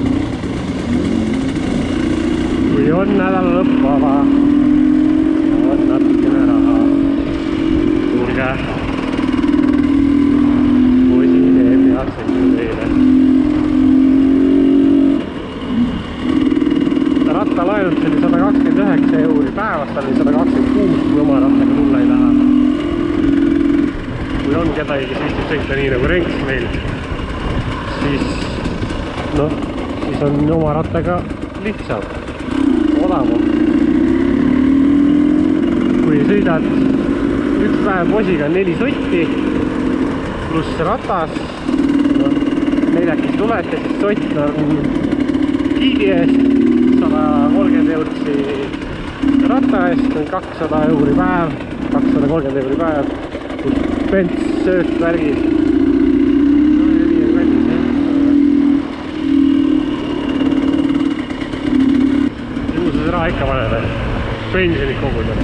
kui on nädala lõpp vaba, on natukene raha. Tulge, poisi teeb heaks teile. Rattalaenud oli sada kakskümmend üheksa euri päevast, oli sada kakskümmend kuus, kui oma rattaga tulla ei taha. Kui on kedagi, kes viistib sõita nii nagu renks meil, siis, no, siis on oma rattaga lihtsam, odavam. Kui sõidad üks päev posiga neli sotti pluss ratas, no, neljakis tulete, siis sott on giidi eest sada kolmkümmend eurtsi ratta eest, on kakssada euri päev, kakssada kolmkümmend euri päev, kus pents, söök, värgid. Kuhu sa see raha ikka paned, pensionid koguda.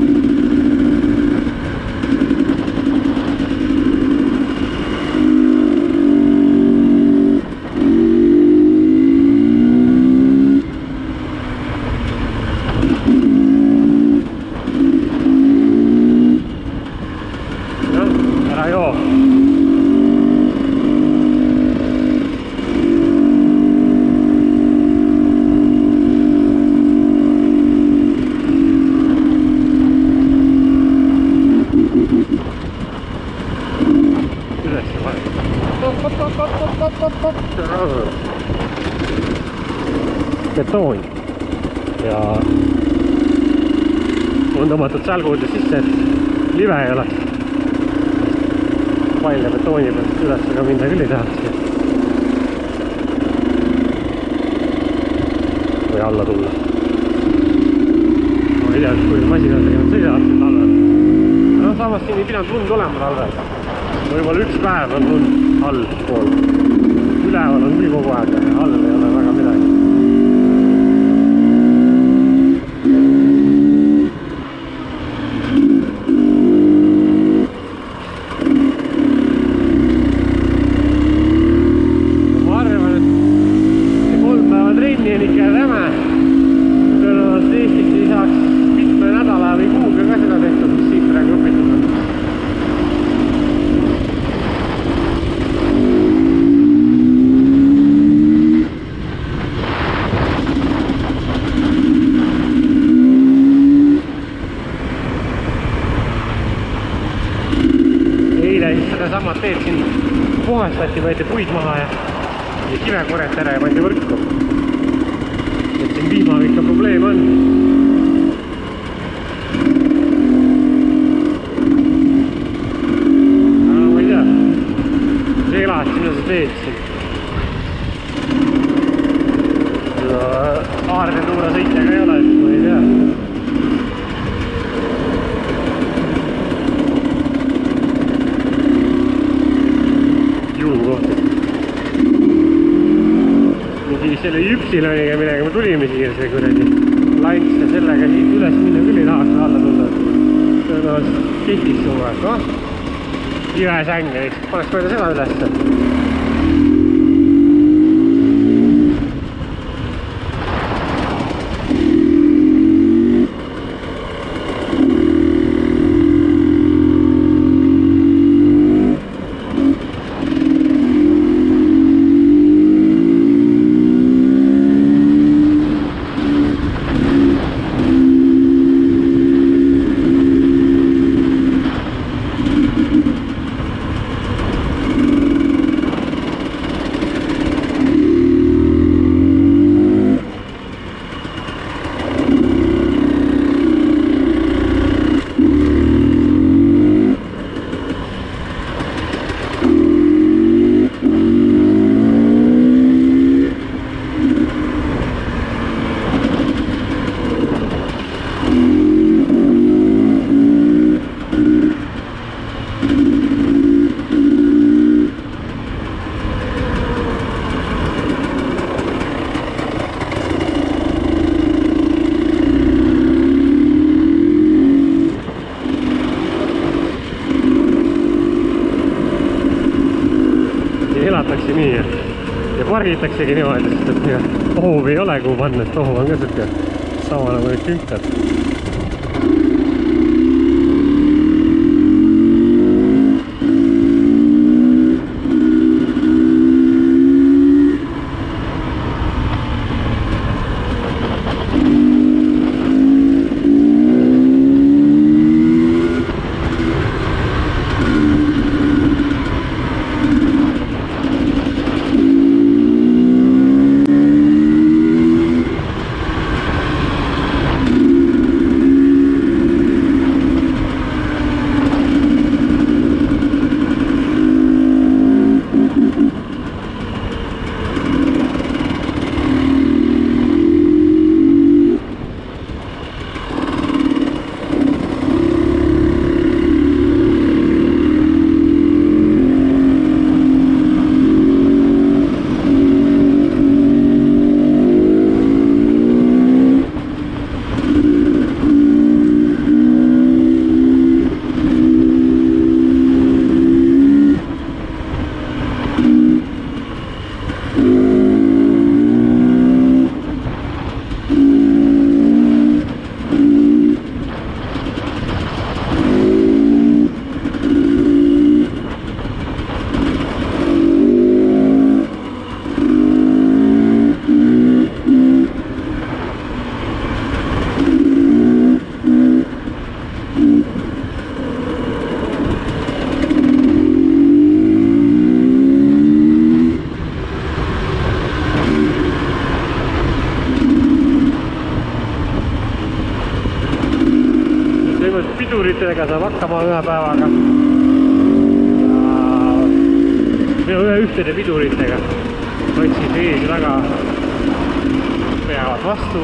Betoon ja on tõmmatud sälgude sisse, et live ei ole. Paljade betooni pealt üles aga minna küll ei tahakski. Või alla tulla. Ma ei tea, kui masinatega nad sõidavad siin talvel. No samas siin ei pidanud lund olema talvel. Võib-olla üks päev on lund all pool. Üleval on küll kogu aeg, all ei ole väga midagi. Samad teed siin puhastati, võeti puid maha ja, ja kivekorjad ära ja pandi võrku. Et siin viimaga ikka probleem on. Aga ma ei tea, see elad sinna sa teed siin. Aarde tuura sõitjaga ei ole, siis ma ei tea. Selle jüpsiloniga, millega me tulime siia, see kuradi lants ja sellega siit üles minna küll ei tahaks alla tulla. Tõenäoliselt kihtis suve, noh, kivesäng, paneks mööda seda üles. tehtakse nii ja, ja pargitaksegi niimoodi, sest et ega hoovi ei ole, kuhu panna, et hoov on ka siuke sama nagu need künkad. Piduritega saab hakkama ühe päevaga. Minu ühe ühtede piduritega. Otsid ees väga peavad vastu.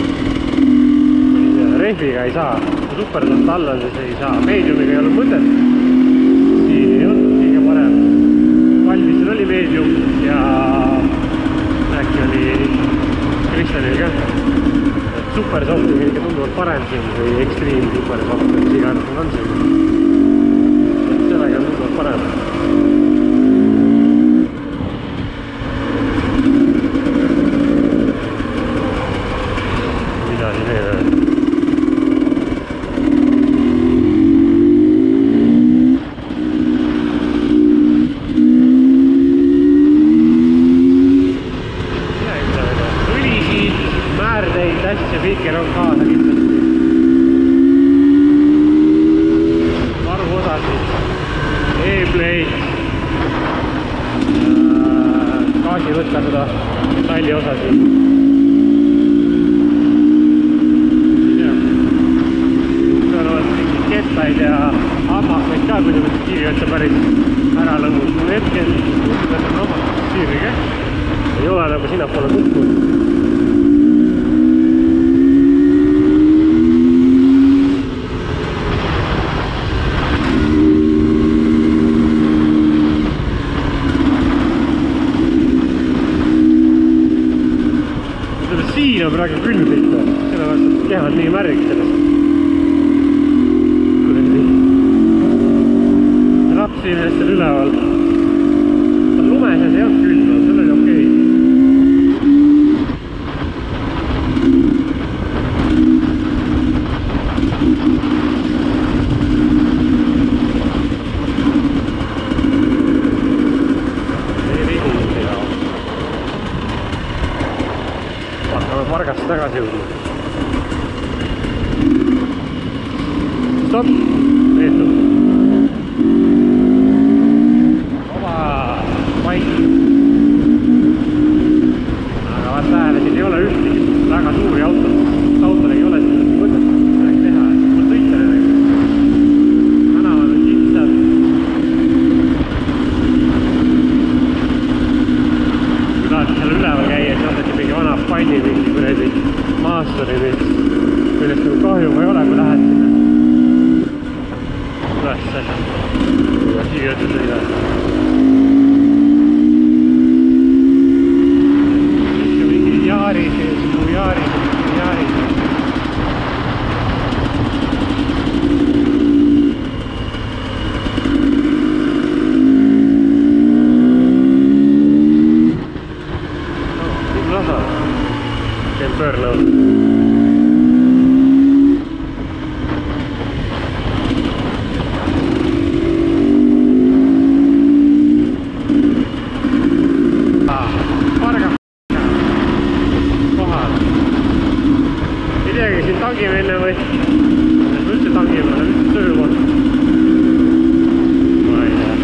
Rehviga ei saa. Supertalt alla siis ei saa. Mediumiga ei ole mõtet. Siin ei olnud kõige parem. Valmisel oli medium ja äkki oli Kristjanil ka. Super soft on kõige tunduvalt parem siin või Extreme super soft, mis iganes on siin. Sellega on tunduvalt parem. Mida siin veel öelda? Kõiker on kaasa kindlasti. Varuosasid, E-plate, gaasi võtta seda talli osasid. Kõrvalt mingid kettaid ja hammakaid ka, kui nüüd kiiviotsa päris ära lõmmus. Mul hetkel tundub, et on hammakaid siiviga. Ei ole nagu sinna poole kukkunud. Siin on praegu külm pihta, sellepärast, et kehvad nii märg sellest. Rapsi millest seal üleval. Lumeses ei olnud külm, seal oli okei. Margast tagasi jõudnud. Stop! Tehtud. Oma paik. Aga vaat lähele, siin ei ole ühtegi väga suuri autod. Autol ei ole siin mõtet midagi teha. Ma sõita nendega. Tänavad on kitsad. Kui tahate seal üleval käia, siis vaadati mingi vana panni mingi kuredi maasturi, millest nagu kahju ma ei ole, kui lähed sinna ülesse ja siia ütles sõida. Mingi jaari sees, muu jaari, jaari sees. pöörlõud. Parga kohal. Ei teagi, siin tangime enne või üldse tangime, on üldse töökoht. Ma ei tea.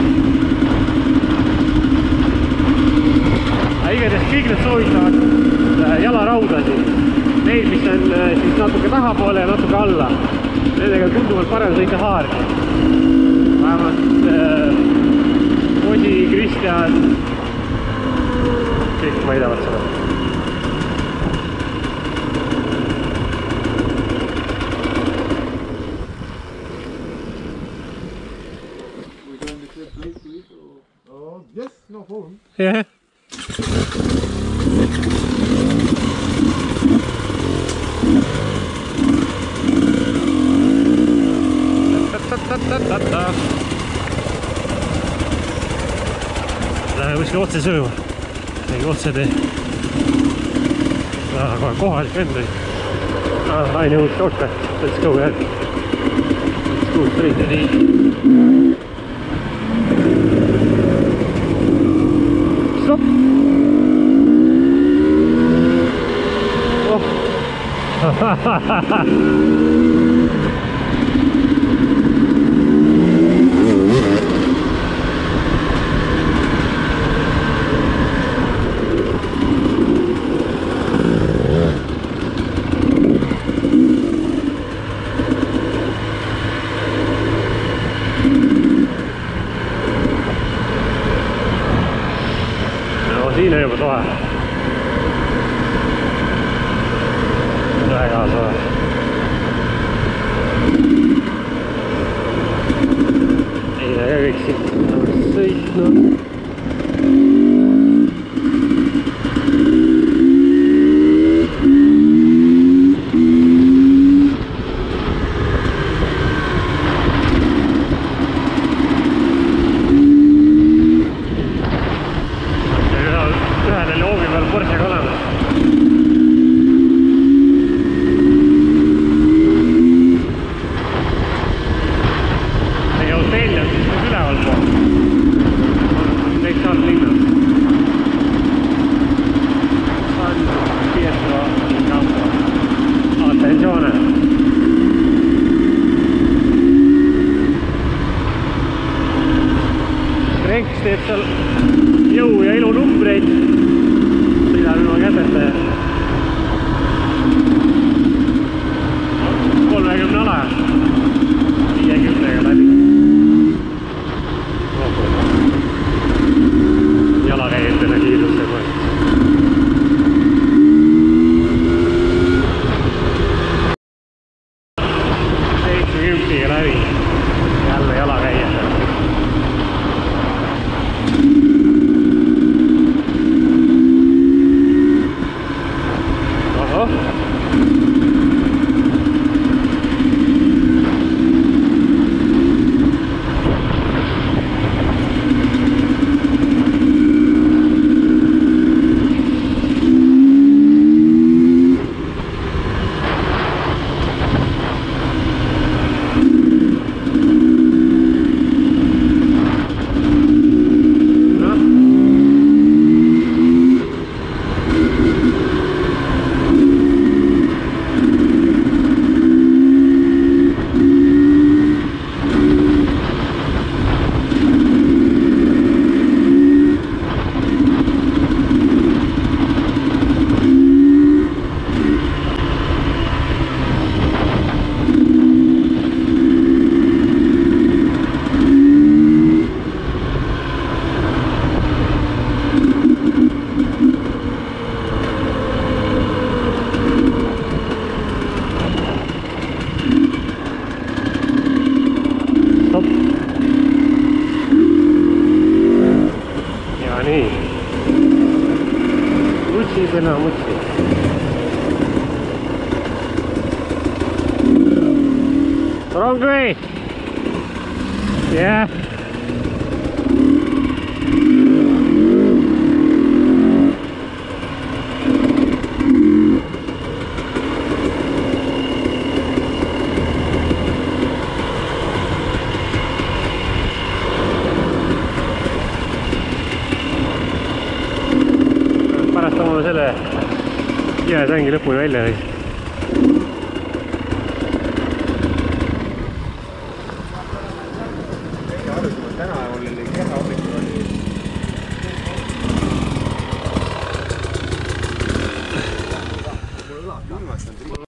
Igatahes kõik need soovitavad jalarauda siin. Neid, mis on siis natuke tahapoole ja natuke alla. Nendega tunduvalt parem sõita haardi. Vähemalt äh, Osi, Kristjan, kõik väidavad seda. Oh, yes, no problem. Yeah. Läheme kuskil otse sööma. Tegi otse tee. Kohe kohalik vend oli. I know shortcut. Let's go ahead. Let's go straight to the... Stop! Oh! Siin on juba soe. Väga soe. Eile ka kõik siit sõitnud. Renks teeb seal jõu ja ilu numbreid. Sõidab ilma käteta ja kolmekümne ala viiekümnega läbi. Jalakäijatele kiirusse kohe. seitsekümnega läbi. Jälle jalakäijatele. Enää mutsi. Wrong way. Yeah. tõmbame selle jääsängi lõpuni välja. Täna oli kehva hommikul oli viimast on